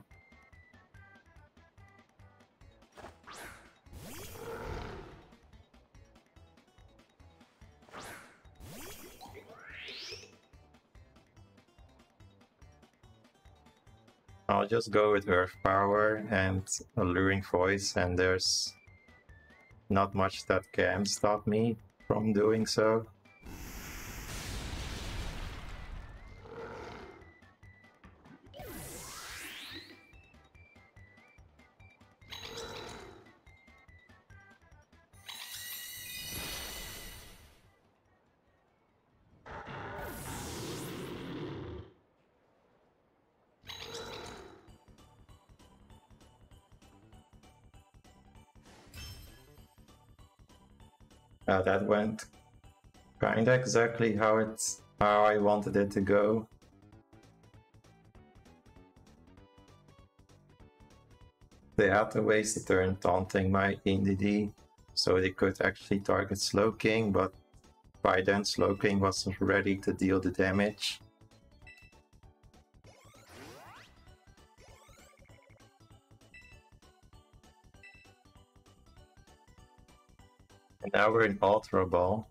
I'll just go with Earth Power and Alluring Voice, and there's not much that can stop me from doing so. Uh, that went kinda exactly how it's how I wanted it to go. They had to waste a turn taunting my N D D, so they could actually target Slowking, but by then Slowking wasn't ready to deal the damage. And now we're in Ultra Ball.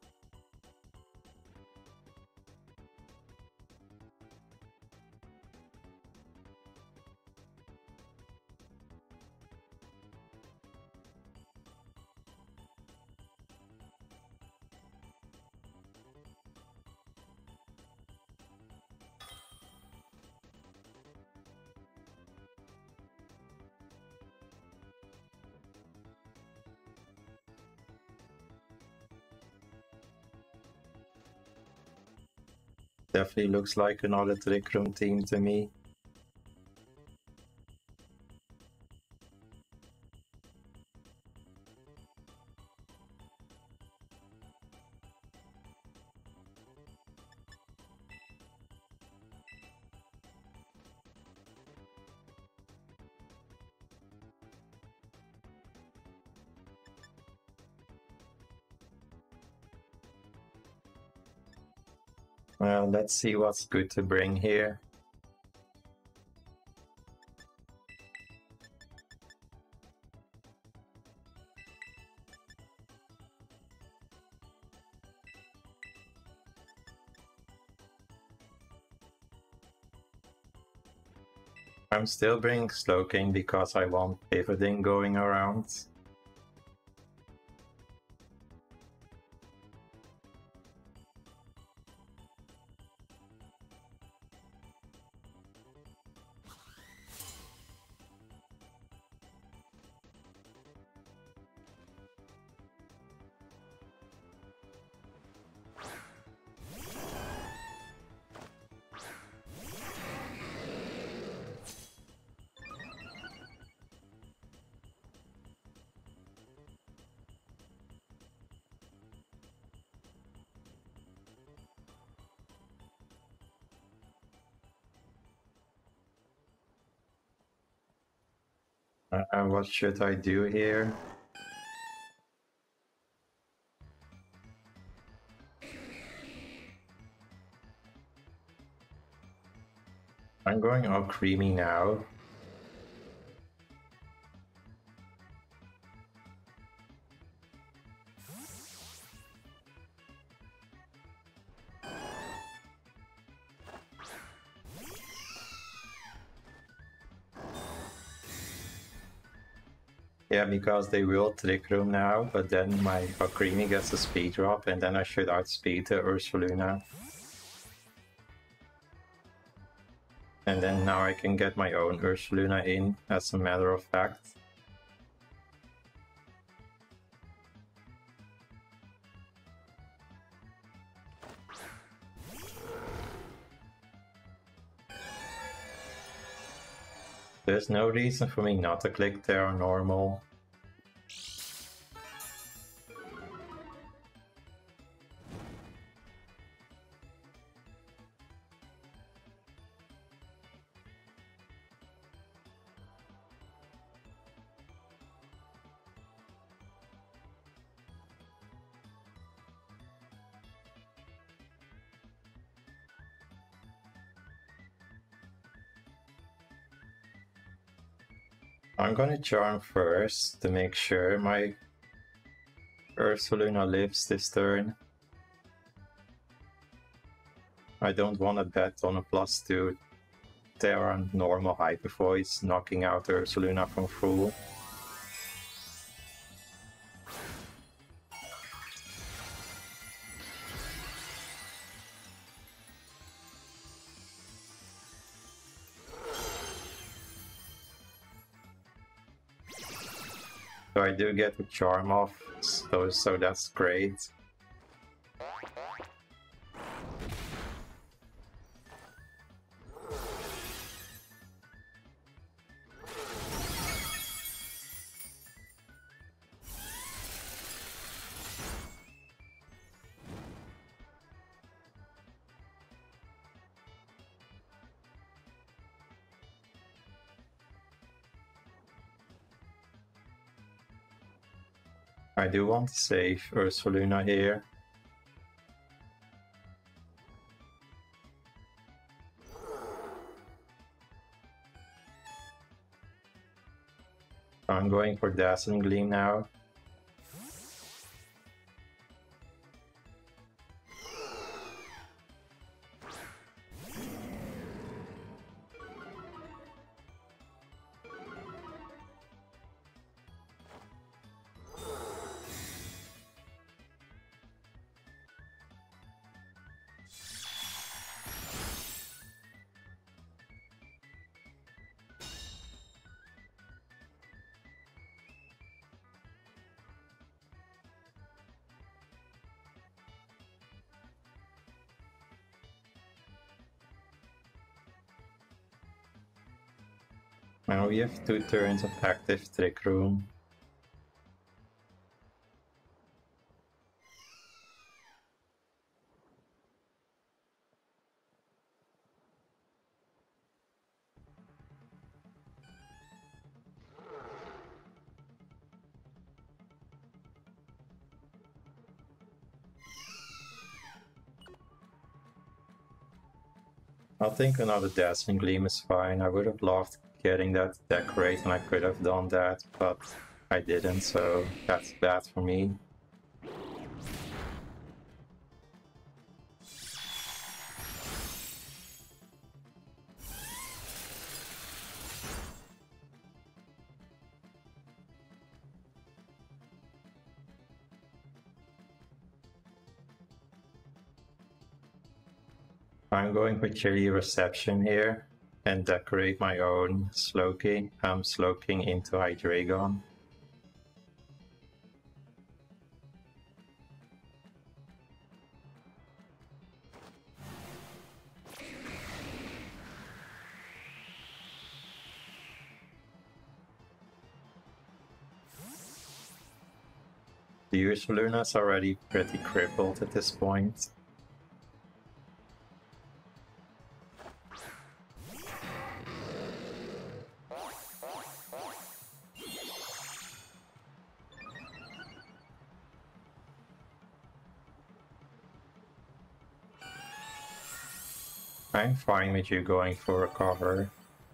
Definitely looks like another Trick Room team to me. Well, let's see what's good to bring here. I'm still bringing Slowking because I want pivoting going around. And what should I do here? I'm going all creamy now. Yeah, because they will Trick Room now, but then my Alcremie gets a speed drop, and then I should outspeed the Ursaluna. And then now I can get my own Ursaluna in, as a matter of fact. There's no reason for me not to click Terra Normal. I'm gonna Charm first to make sure my Ursaluna lives this turn. I don't want to bet on a plus two Terra Normal Hyper Voice knocking out Ursaluna from full. So I do get the Charm off, so, so that's great. I do want to save Ursaluna here. I'm going for Dazzling Gleam now. Now we have two turns of active Trick Room. I think another Dazzling Gleam is fine. I would have loved getting that Decorate and I could have done that, but I didn't, so that's bad for me. I'm going for Chilly Reception here and decorate my own Slowking. I'm Slowking into Hydreigon. The Ursaluna's already pretty crippled at this point. I'm fine with you going for a cover.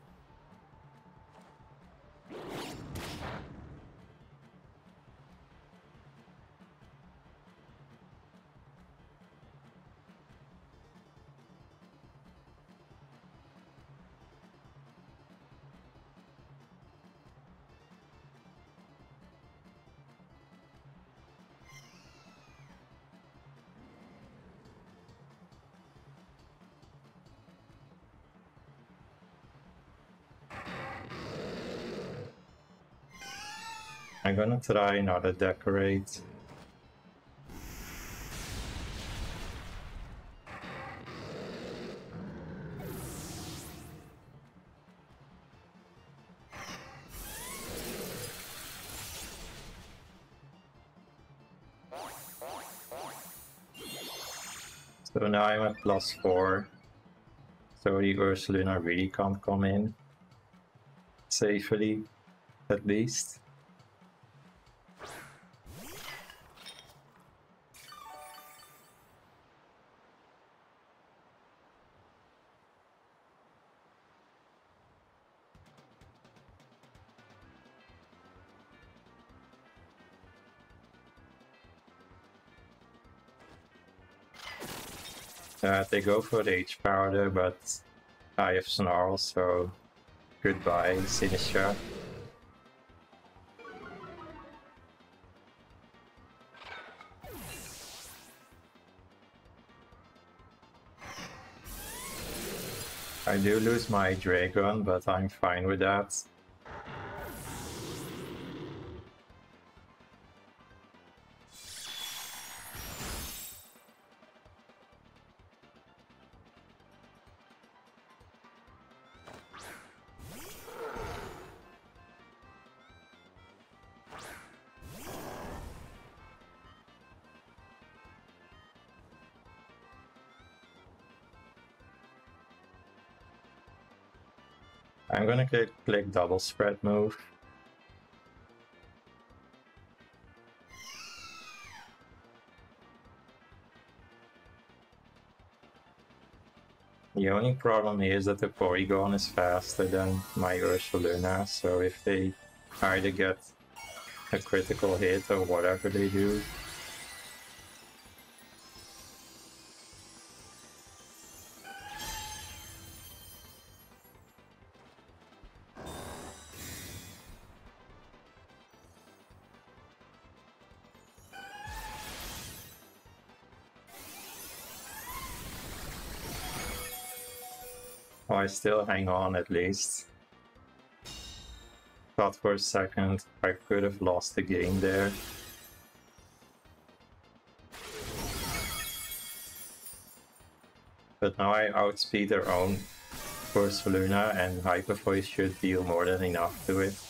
I'm gonna try another Decorate. So now I'm at plus four. So the Ursaluna really can't come in. Safely, at least. Uh, they go for the H-Powder, but I have Snarl, so goodbye, Sinistra. I do lose my Dragon, but I'm fine with that. I'm gonna click, click double spread move. The only problem is that the Porygon is faster than my Ursaluna, so if they either get a critical hit or whatever they do. Oh, I still hang on at least. Thought for a second I could have lost the game there. But now I outspeed their own Ursaluna, and Hyper Voice should deal more than enough to it.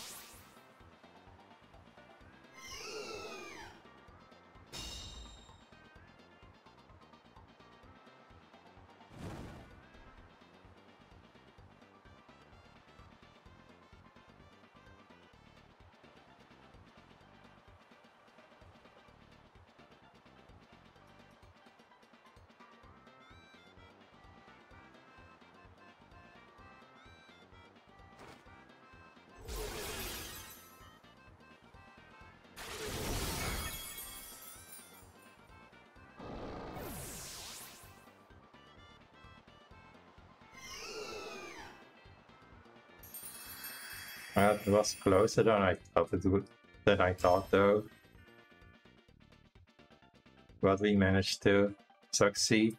Uh, it was closer than I thought it would, than I thought though. But we managed to succeed.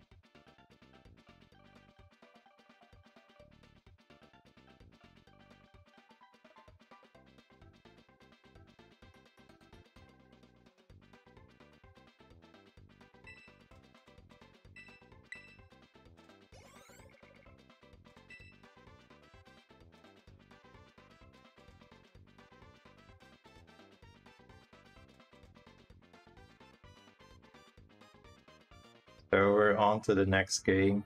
So we're on to the next game.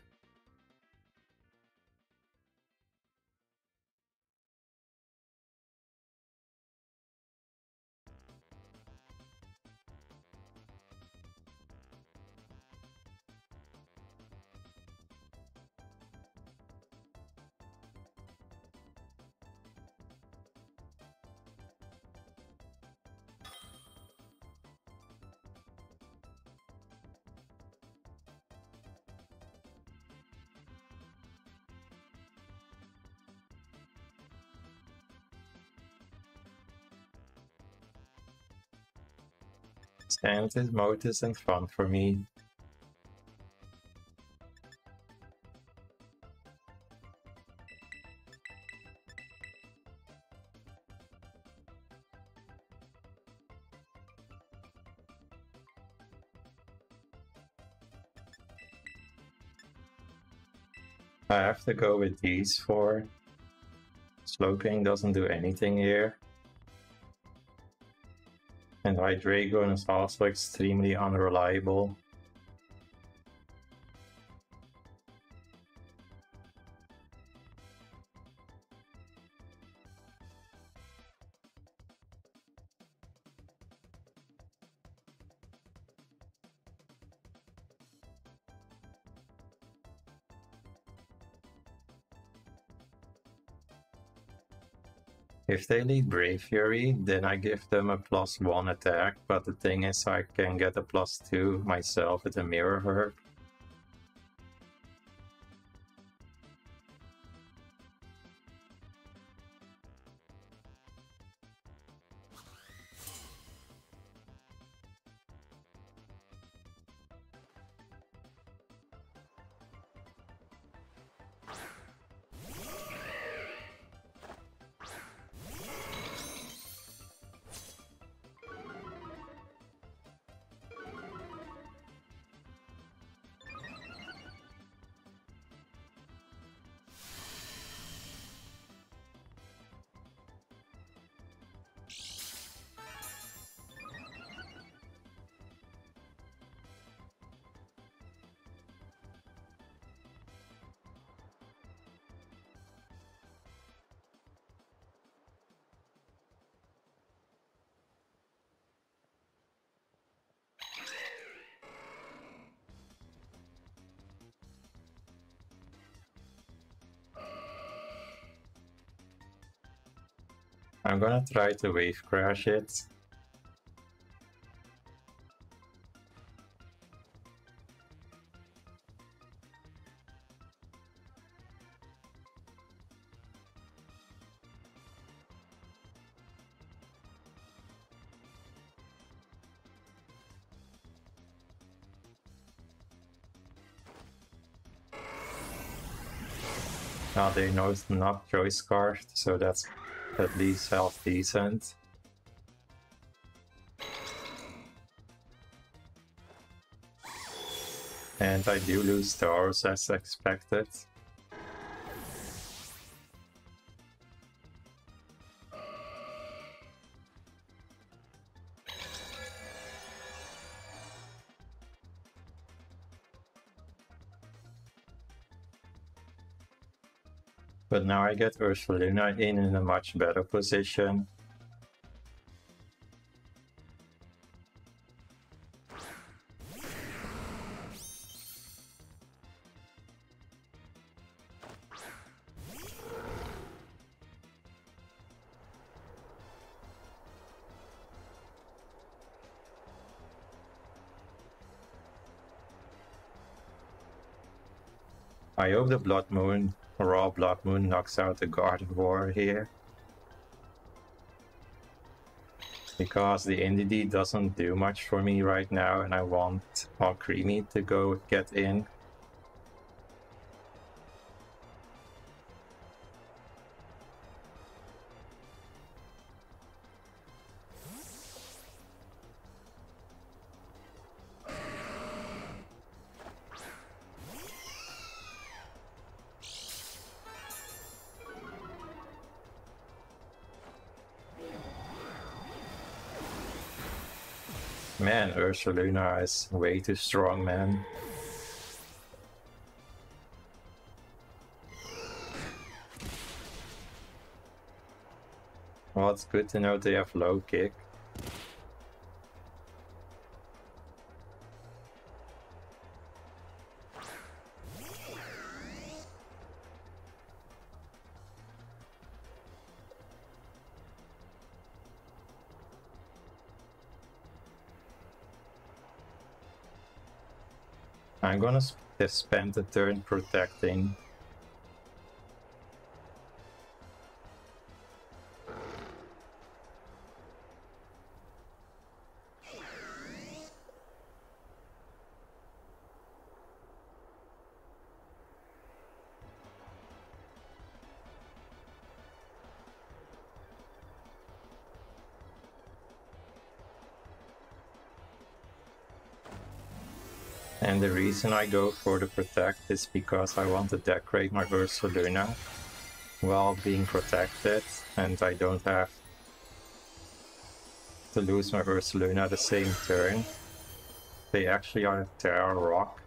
And this mode isn't fun for me. I have to go with these four. Slowking doesn't do anything here. And Hydreigon is also extremely unreliable. If they lead Brave Fury, then I give them a plus one attack, but the thing is I can get a plus two myself with a Mirror Herb. I'm gonna try to wave crash it. Now they know it's not choice card, so that's at least half decent. And I do lose stars as expected. But now I get Ursaluna in in a much better position. I hope the Blood Moon, Raw Blood Moon, knocks out the Gardevoir here. Because the Indeedee doesn't do much for me right now, and I want Alcremie to go get in. Man, Ursaluna is way too strong, man. Well, it's good to know they have low kick. I'm gonna sp spend a turn protecting. And the reason I go for the protect is because I want to decorate my Ursaluna while being protected, and I don't have to lose my Ursaluna the same turn. They actually are Terra Rock.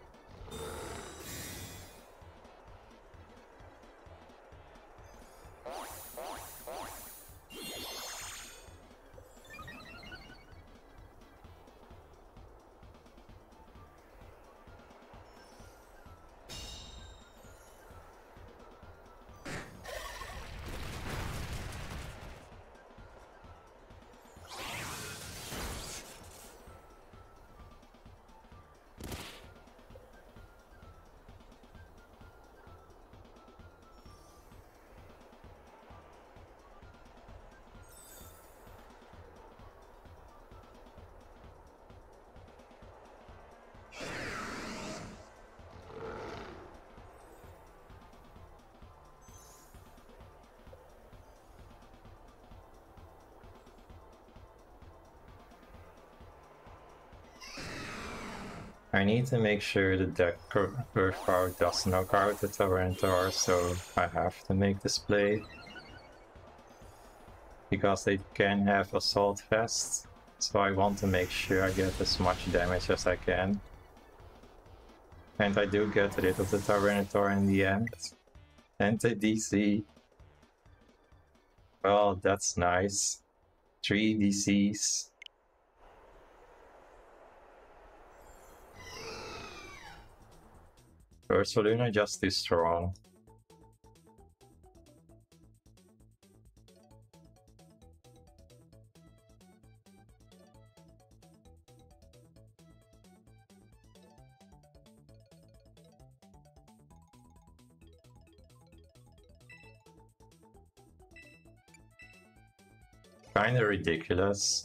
I need to make sure the deck Earth Power does knock out the Tyranitar, so I have to make this play. Because they can have Assault Vest, so I want to make sure I get as much damage as I can. And I do get rid of the Tyranitar in the end. And the D C. Well, that's nice. Three D Cs. Ursaluna just too strong. kinda ridiculous.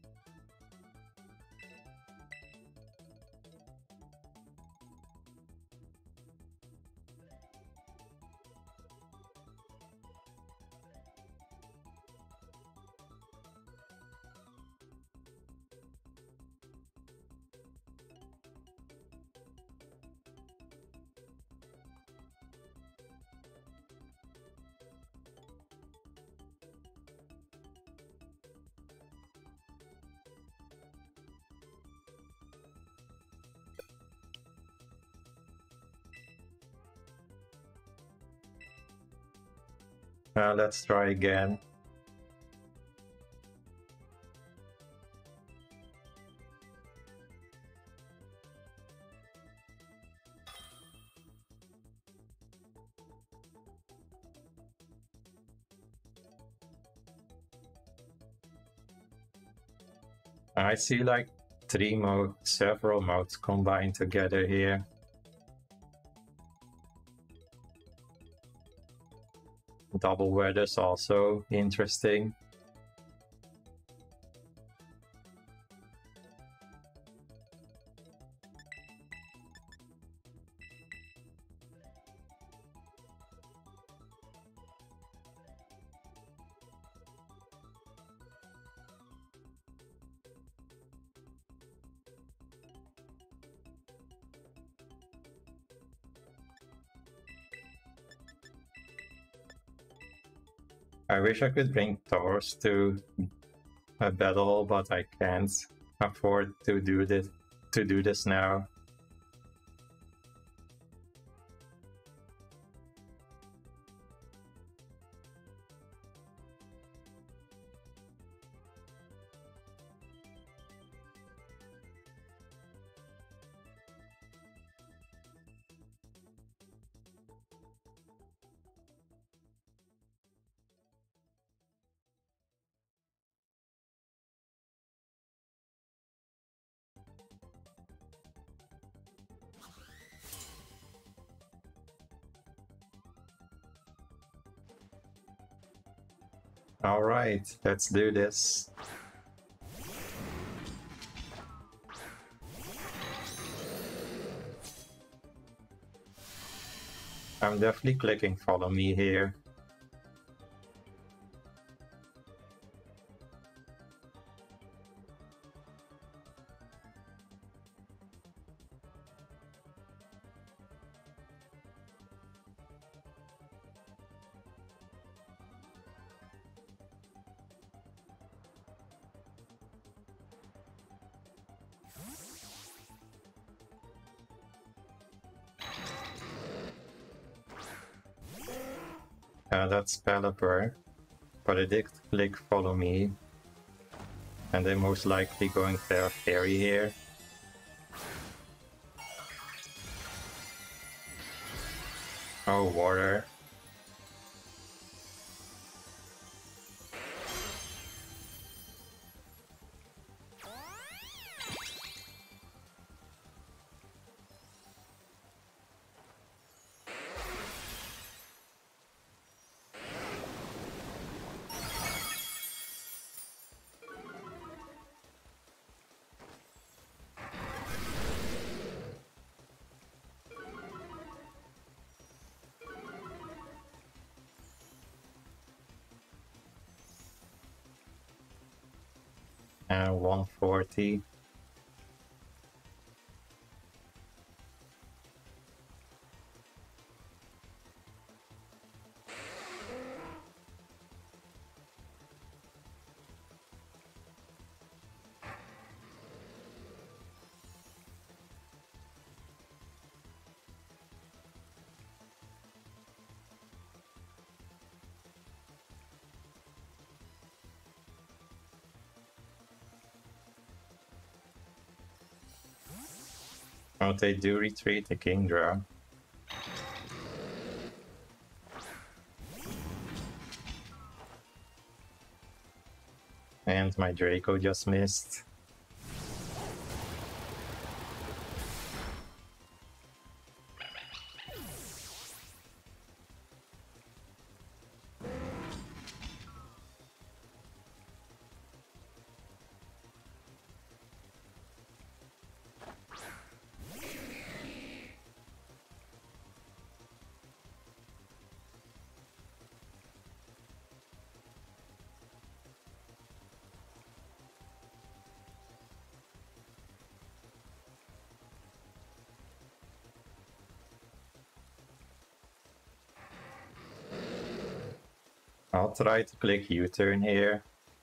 Uh, let's try again. I see like three modes, several modes combined together here. Double weather's also interesting. I wish I could bring Thors to a battle, but I can't afford to do this to do this now. All right, let's do this. I'm definitely clicking follow me here. Uh, that's Pelipper, but I did click follow me, and they're most likely going Tera Fairy here. Oh, water. And one forty. Oh, they do retreat the Kingdra. And my Draco just missed. I'll try to click U-turn here.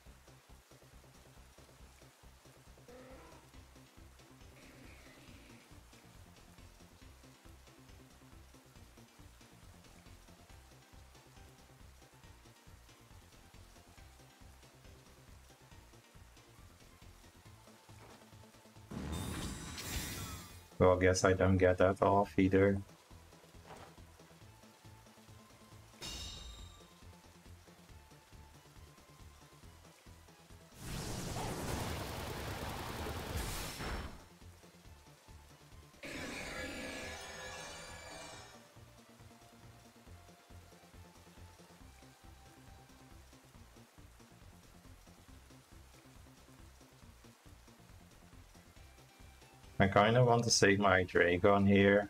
Well, I guess I don't get that off either. I kind of want to save my Dragon here.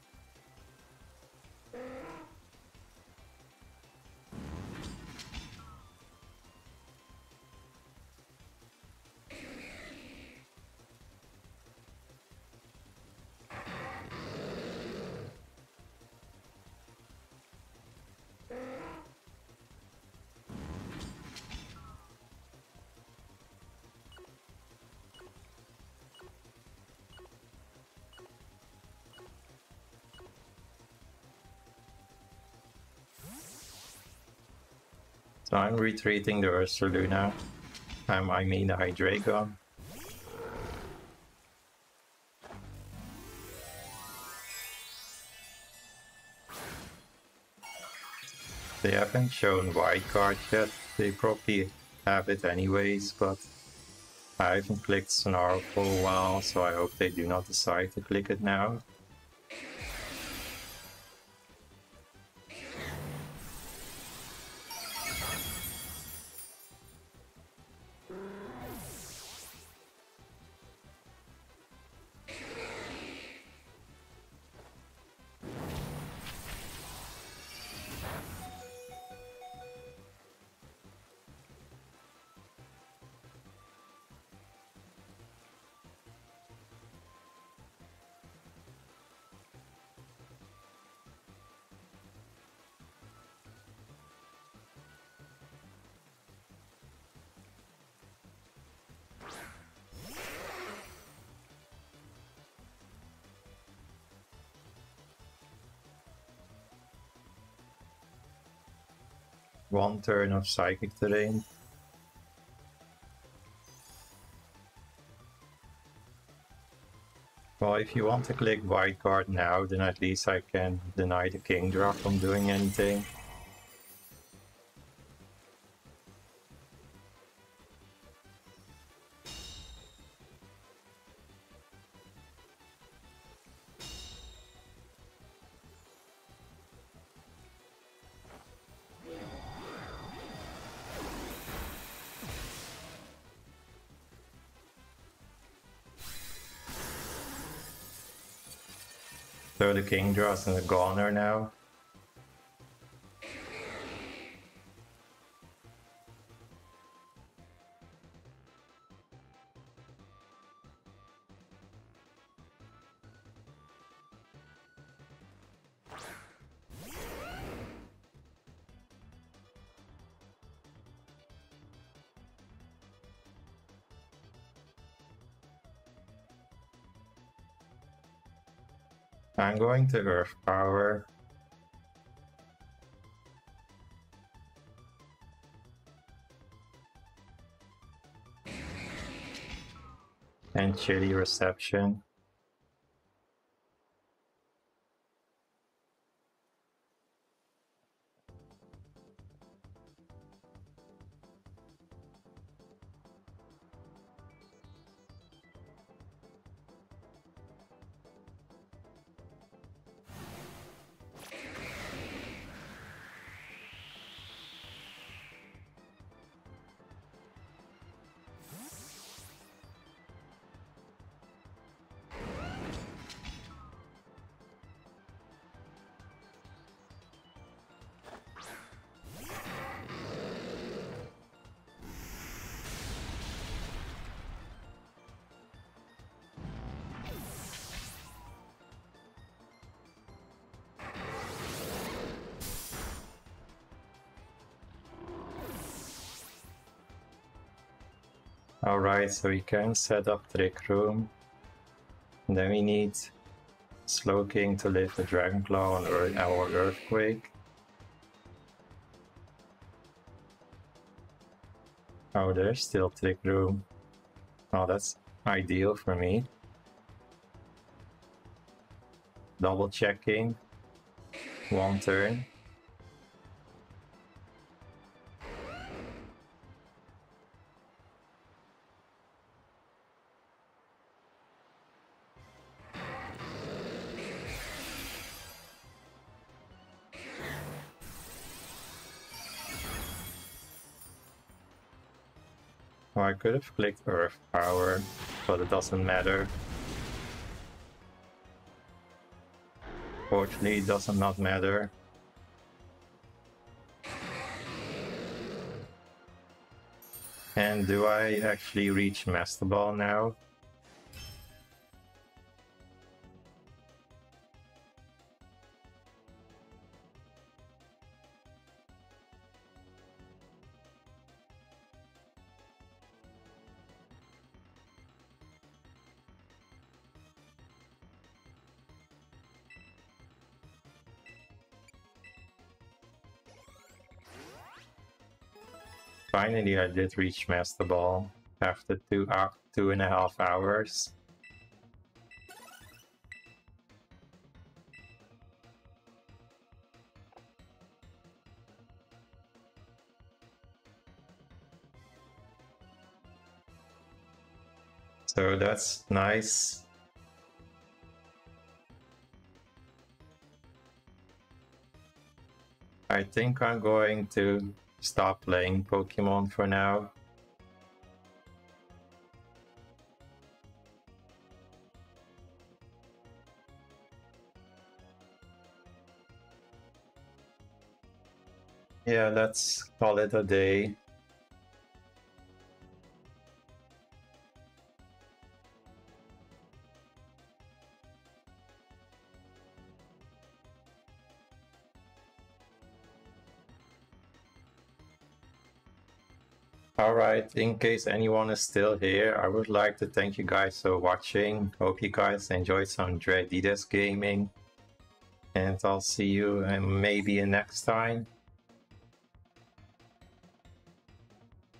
So I'm retreating the Ursaluna. Um, I mean the Hydreigon. They haven't shown white card yet. They probably have it anyways, but I haven't clicked Snarl for a while, so I hope they do not decide to click it now. One turn of Psychic Terrain. Well, if you want to click white card now, then at least I can deny the Kingdra from doing anything. So the Kingdra's in the goner now. I'm going to Earth Power. And Chilly Reception. Alright, so we can set up Trick Room. And then we need Slowking to lift the Dragon Claw on Earth, our Earthquake. Oh, there's still Trick Room. Oh, that's ideal for me. Double checking. One turn. Oh, I could have clicked Earth Power, but it doesn't matter. Fortunately, it does not matter. And do I actually reach Master Ball now? Finally, I did reach Master Ball after two, uh, two and a half hours. So that's nice. I think I'm going to stop playing Pokemon for now. Yeah, let's call it a day. Alright, in case anyone is still here, I would like to thank you guys for watching. Hope you guys enjoyed some Dreadidas gaming. And I'll see you and maybe next time.